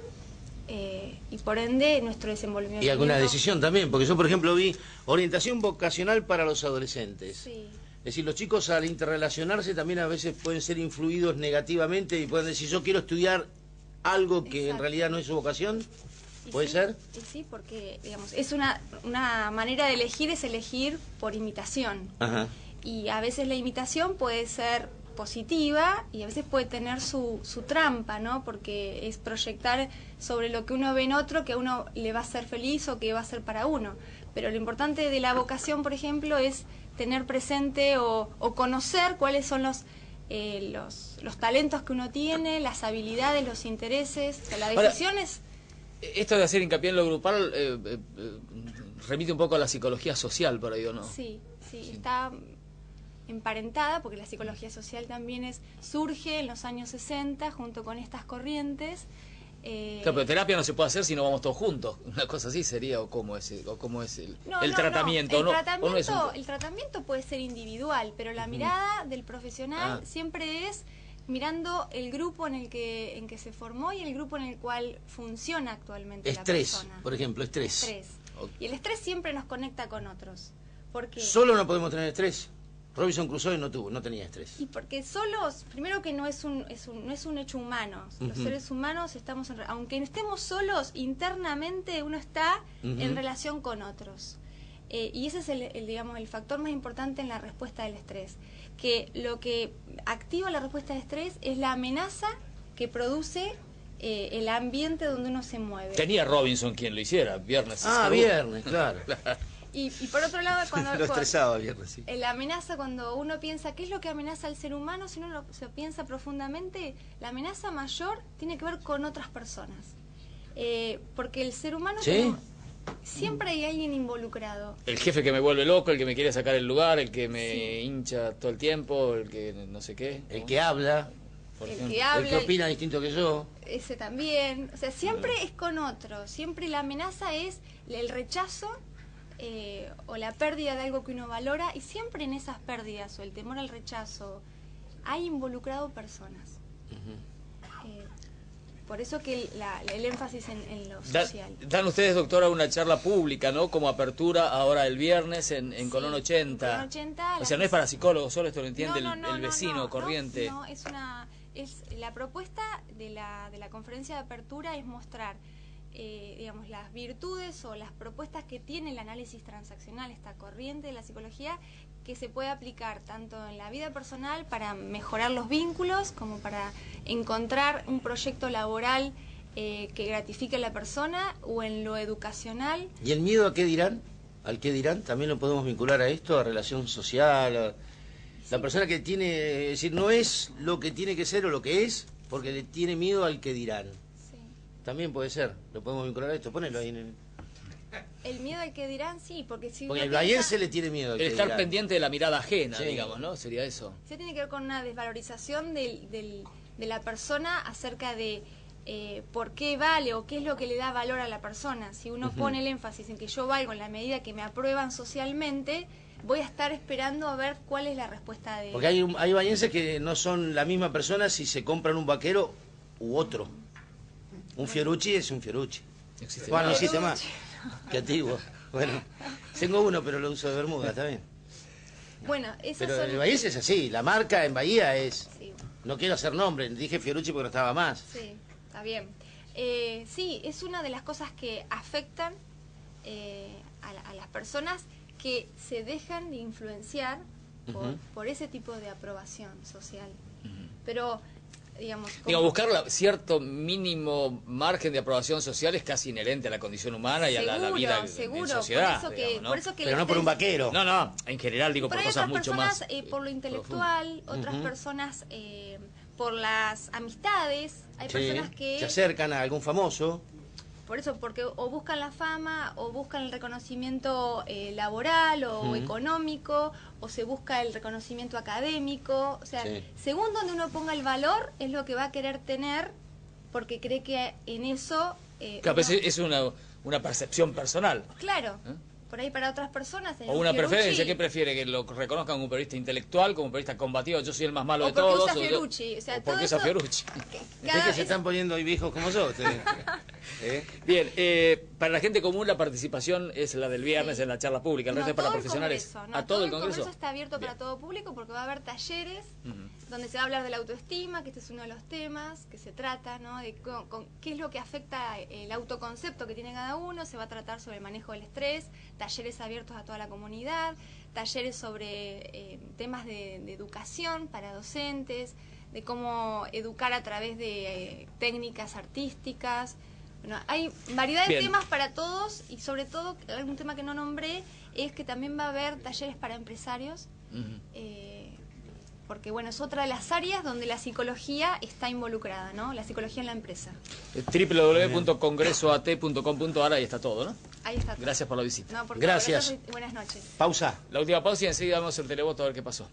eh, y por ende nuestro desenvolvimiento. Y alguna decisión también, porque yo, por ejemplo, vi orientación vocacional para los adolescentes. Sí. Es decir, los chicos al interrelacionarse también a veces pueden ser influidos negativamente y pueden decir, yo quiero estudiar algo que en Exacto. realidad no es su vocación. Y ¿Puede sí, ser? y sí, porque digamos, es una, una manera de elegir, es elegir por imitación. Ajá. Y a veces la imitación puede ser positiva y a veces puede tener su, su trampa, ¿no? Porque es proyectar sobre lo que uno ve en otro, que a uno le va a hacer feliz o que va a ser para uno. Pero lo importante de la vocación, por ejemplo, es tener presente o, o conocer cuáles son los, eh, los, los talentos que uno tiene, las habilidades, los intereses. O sea, la Ahora, decisión es... Esto de hacer hincapié en lo grupal eh, eh, eh, remite un poco a la psicología social, por ahí, ¿o no? Sí, sí, está emparentada porque la psicología social también es surge en los años sesenta junto con estas corrientes. eh, Claro, pero terapia no se puede hacer si no vamos todos juntos. Una cosa así sería, o cómo es, el- o cómo es el, no, el no, tratamiento. no, ¿no? el, ¿O tratamiento no es un- el tratamiento puede ser individual, pero la mirada del profesional Ah. siempre es mirando el grupo en el que en que se formó y el grupo en el cual funciona actualmente la Estrés, persona. por ejemplo, estrés. Estrés. Y el estrés siempre nos conecta con otros. Porque Solo no podemos tener estrés. Robinson Crusoe no tuvo, no tenía estrés. Y porque solos, primero que no es un, es un, no es un hecho humano. Los Ujú. seres humanos estamos, en, aunque estemos solos, internamente uno está Ujú. en relación con otros. Eh, y ese es el, el, digamos, el factor más importante en la respuesta del estrés. Que lo que activa la respuesta de estrés es la amenaza que produce eh, el ambiente donde uno se mueve. Tenía Robinson quien lo hiciera, viernes. Ah, seguro. viernes, claro. Y, y por otro lado, cuando... Lo estresaba viernes, sí. La amenaza, cuando uno piensa qué es lo que amenaza al ser humano, si uno lo, se piensa profundamente, la amenaza mayor tiene que ver con otras personas. Eh, porque el ser humano... ¿Sí? como- siempre hay alguien involucrado. El jefe que me vuelve loco, el que me quiere sacar el lugar, el que me hincha todo el tiempo, el que no sé qué. El que habla. Por El ejemplo. que habla. El que opina distinto que yo. Ese también. O sea, siempre es con otro. Siempre la amenaza es el rechazo eh, o la pérdida de algo que uno valora. Y siempre en esas pérdidas o el temor al rechazo hay involucrado personas. Eh, por eso que el, la- el énfasis en, en lo Da- social. dan ustedes, doctora, una charla pública, ¿no? Como apertura ahora el viernes en, en Colón ochenta. Colón ochenta, O sea, la- no es para psicólogos, solo esto lo entiende No, el- no, no, el, no, vecino no, corriente. No, no, es una es la propuesta de la, de la conferencia de apertura es mostrar eh, digamos las virtudes o las propuestas que tiene el análisis transaccional, esta corriente de la psicología, que se puede aplicar tanto en la vida personal para mejorar los vínculos como para encontrar un proyecto laboral eh, que gratifique a la persona, o en lo educacional. ¿Y el miedo a qué dirán? ¿Al qué dirán? También lo podemos vincular a esto, a relación social. a- La persona que tiene, es decir, no es lo que tiene que ser o lo que es, porque le tiene miedo al que dirán. También puede ser, lo podemos vincular a esto. Ponelo ahí en el... El miedo al que dirán, sí, porque si Porque uno el piensa- bahiense le tiene miedo al El que estar dirán. pendiente de la mirada ajena, Sí. digamos, ¿no? Sería eso. Se tiene que ver con una desvalorización del, del- de la persona acerca de eh, por qué vale o qué es lo que le da valor a la persona. Si uno Ujú. pone el énfasis en que yo valgo en la medida que me aprueban socialmente, voy a estar esperando a ver cuál es la respuesta de... Porque hay, un- hay bahienses que no son la misma persona si se compran un vaquero u otro. Un Fiorucci es un Fiorucci. Existe Bueno, no más. existe más. Qué antiguo. Bueno, tengo uno, pero lo uso de bermuda, está bien. Bueno, esos Pero son... el bahiense es así, la marca en Bahía es... Sí. No quiero hacer nombre, dije Fiorucci porque no estaba más. Sí, está bien. Eh, sí, es una de las cosas que afectan eh, a, la- a las personas que se dejan de influenciar por, Ujú. por ese tipo de aprobación social. Pero, digamos... como- Digo, buscar la- cierto mínimo margen de aprobación social es casi inherente a la condición humana y a la, la Seguro, vida en- seguro, en por sociedad. eso que- digamos, ¿no? por eso que Pero el no por un estrés- vaquero. No, no, en general digo Pero por hay cosas otras mucho personas más. eh, por lo intelectual, otras Ujú. personas eh, por las amistades, hay Sí, personas que... se acercan a algún famoso. Por eso, porque o buscan la fama, o buscan el reconocimiento eh, laboral o Ujú. económico, o se busca el reconocimiento académico. O sea, Sí. según donde uno ponga el valor, es lo que va a querer tener, porque cree que en eso... eh, Claro, pero uno- es es una, una percepción personal. claro, ¿Eh? por ahí para otras personas... en O un una Fiorucci, preferencia, ¿qué prefiere? ¿Que lo reconozcan como un periodista intelectual, como un periodista combativo? Yo soy el más malo O de porque todos. usa o yo- Fiorucci, o sea, o todo porque usa eso- Fiorucci. Es que se están poniendo hoy viejos como yo. ustedes. ¿Eh? Bien, eh, para la gente común la participación es la del viernes en la charla pública, el No, resto es para todo el profesionales. Congreso, no, ¿A todo, el Congreso Congreso? está abierto Bien. para todo público, porque va a haber talleres Ujú. donde se va a hablar de la autoestima, que este es uno de los temas que se trata, ¿no? De con- con- qué es lo que afecta el autoconcepto que tiene cada uno. Se va a tratar sobre el manejo del estrés, talleres abiertos a toda la comunidad, talleres sobre eh, temas de, de educación para docentes, de cómo educar a través de eh, técnicas artísticas. Bueno, hay variedad de Bien. temas para todos, y sobre todo, algún tema que no nombré, es que también va a haber talleres para empresarios, Ujú. eh, porque bueno, es otra de las áreas donde la psicología está involucrada, ¿no? La psicología en la empresa. w w w punto congresoat punto com punto a r, ahí está todo, ¿no? Ahí está. todo. Gracias por la visita. No, por favor, Gracias. gracias y buenas noches. Pausa. La última pausa y enseguida vamos al televoto a ver qué pasó.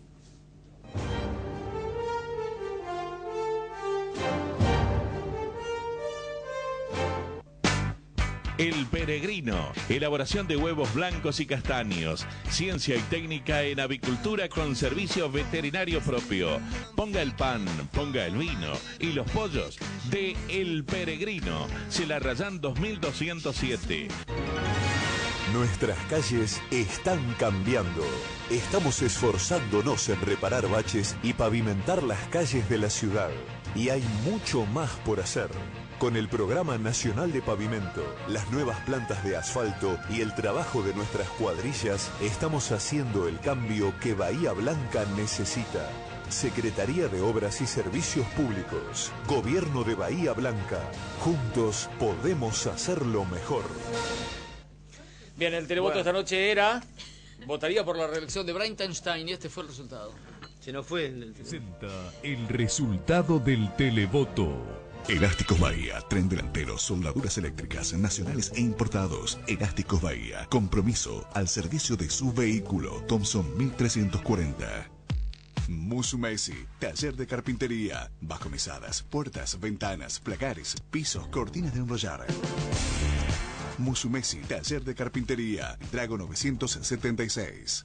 El Peregrino, elaboración de huevos blancos y castaños, ciencia y técnica en avicultura con servicio veterinario propio. Ponga el pan, ponga el vino y los pollos de El Peregrino, Celarrayán dos mil doscientos siete. Nuestras calles están cambiando. Estamos esforzándonos en reparar baches y pavimentar las calles de la ciudad. Y hay mucho más por hacer. Con el Programa Nacional de Pavimento, las nuevas plantas de asfalto y el trabajo de nuestras cuadrillas, estamos haciendo el cambio que Bahía Blanca necesita. Secretaría de Obras y Servicios Públicos. Gobierno de Bahía Blanca. Juntos podemos hacerlo mejor. Bien, el televoto Bueno. esta noche era... Votaría por la reelección de Brainstein y este fue el resultado. Se nos fue el... Presenta el resultado del televoto. Elásticos Bahía, tren delantero, soldaduras eléctricas, nacionales e importados. Elásticos Bahía, compromiso al servicio de su vehículo. Thompson mil trescientos cuarenta. Musumeci, taller de carpintería, bajomesadas, puertas, ventanas, placares, pisos, cortinas de enrollar. Musumeci, taller de carpintería, Drago novecientos setenta y seis.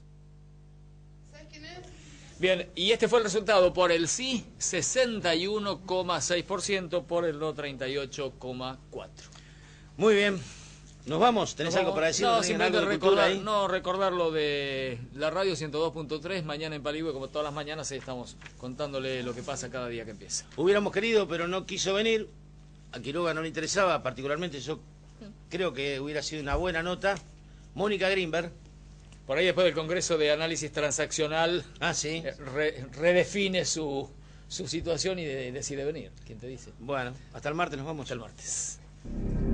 Bien, y este fue el resultado. Por el sí, sesenta y uno coma seis por ciento, por el no, treinta y ocho coma cuatro por ciento. Muy bien. ¿Nos vamos? ¿Tenés Nos algo vamos. para decir? No, ¿Tienen simplemente algo de cultura recordar, ahí? no, recordar lo de la radio ciento dos punto tres, mañana en Paligüe, como todas las mañanas, ahí estamos contándole lo que pasa cada día que empieza. Hubiéramos querido, pero no quiso venir. A Quiroga no le interesaba, particularmente yo creo que hubiera sido una buena nota. Mónica Greenberg. Por ahí después del Congreso de Análisis Transaccional, ah, sí. eh, re- redefine su, su situación y de- decide venir. ¿Quién te dice? Bueno, hasta el martes nos vamos. Hasta el martes.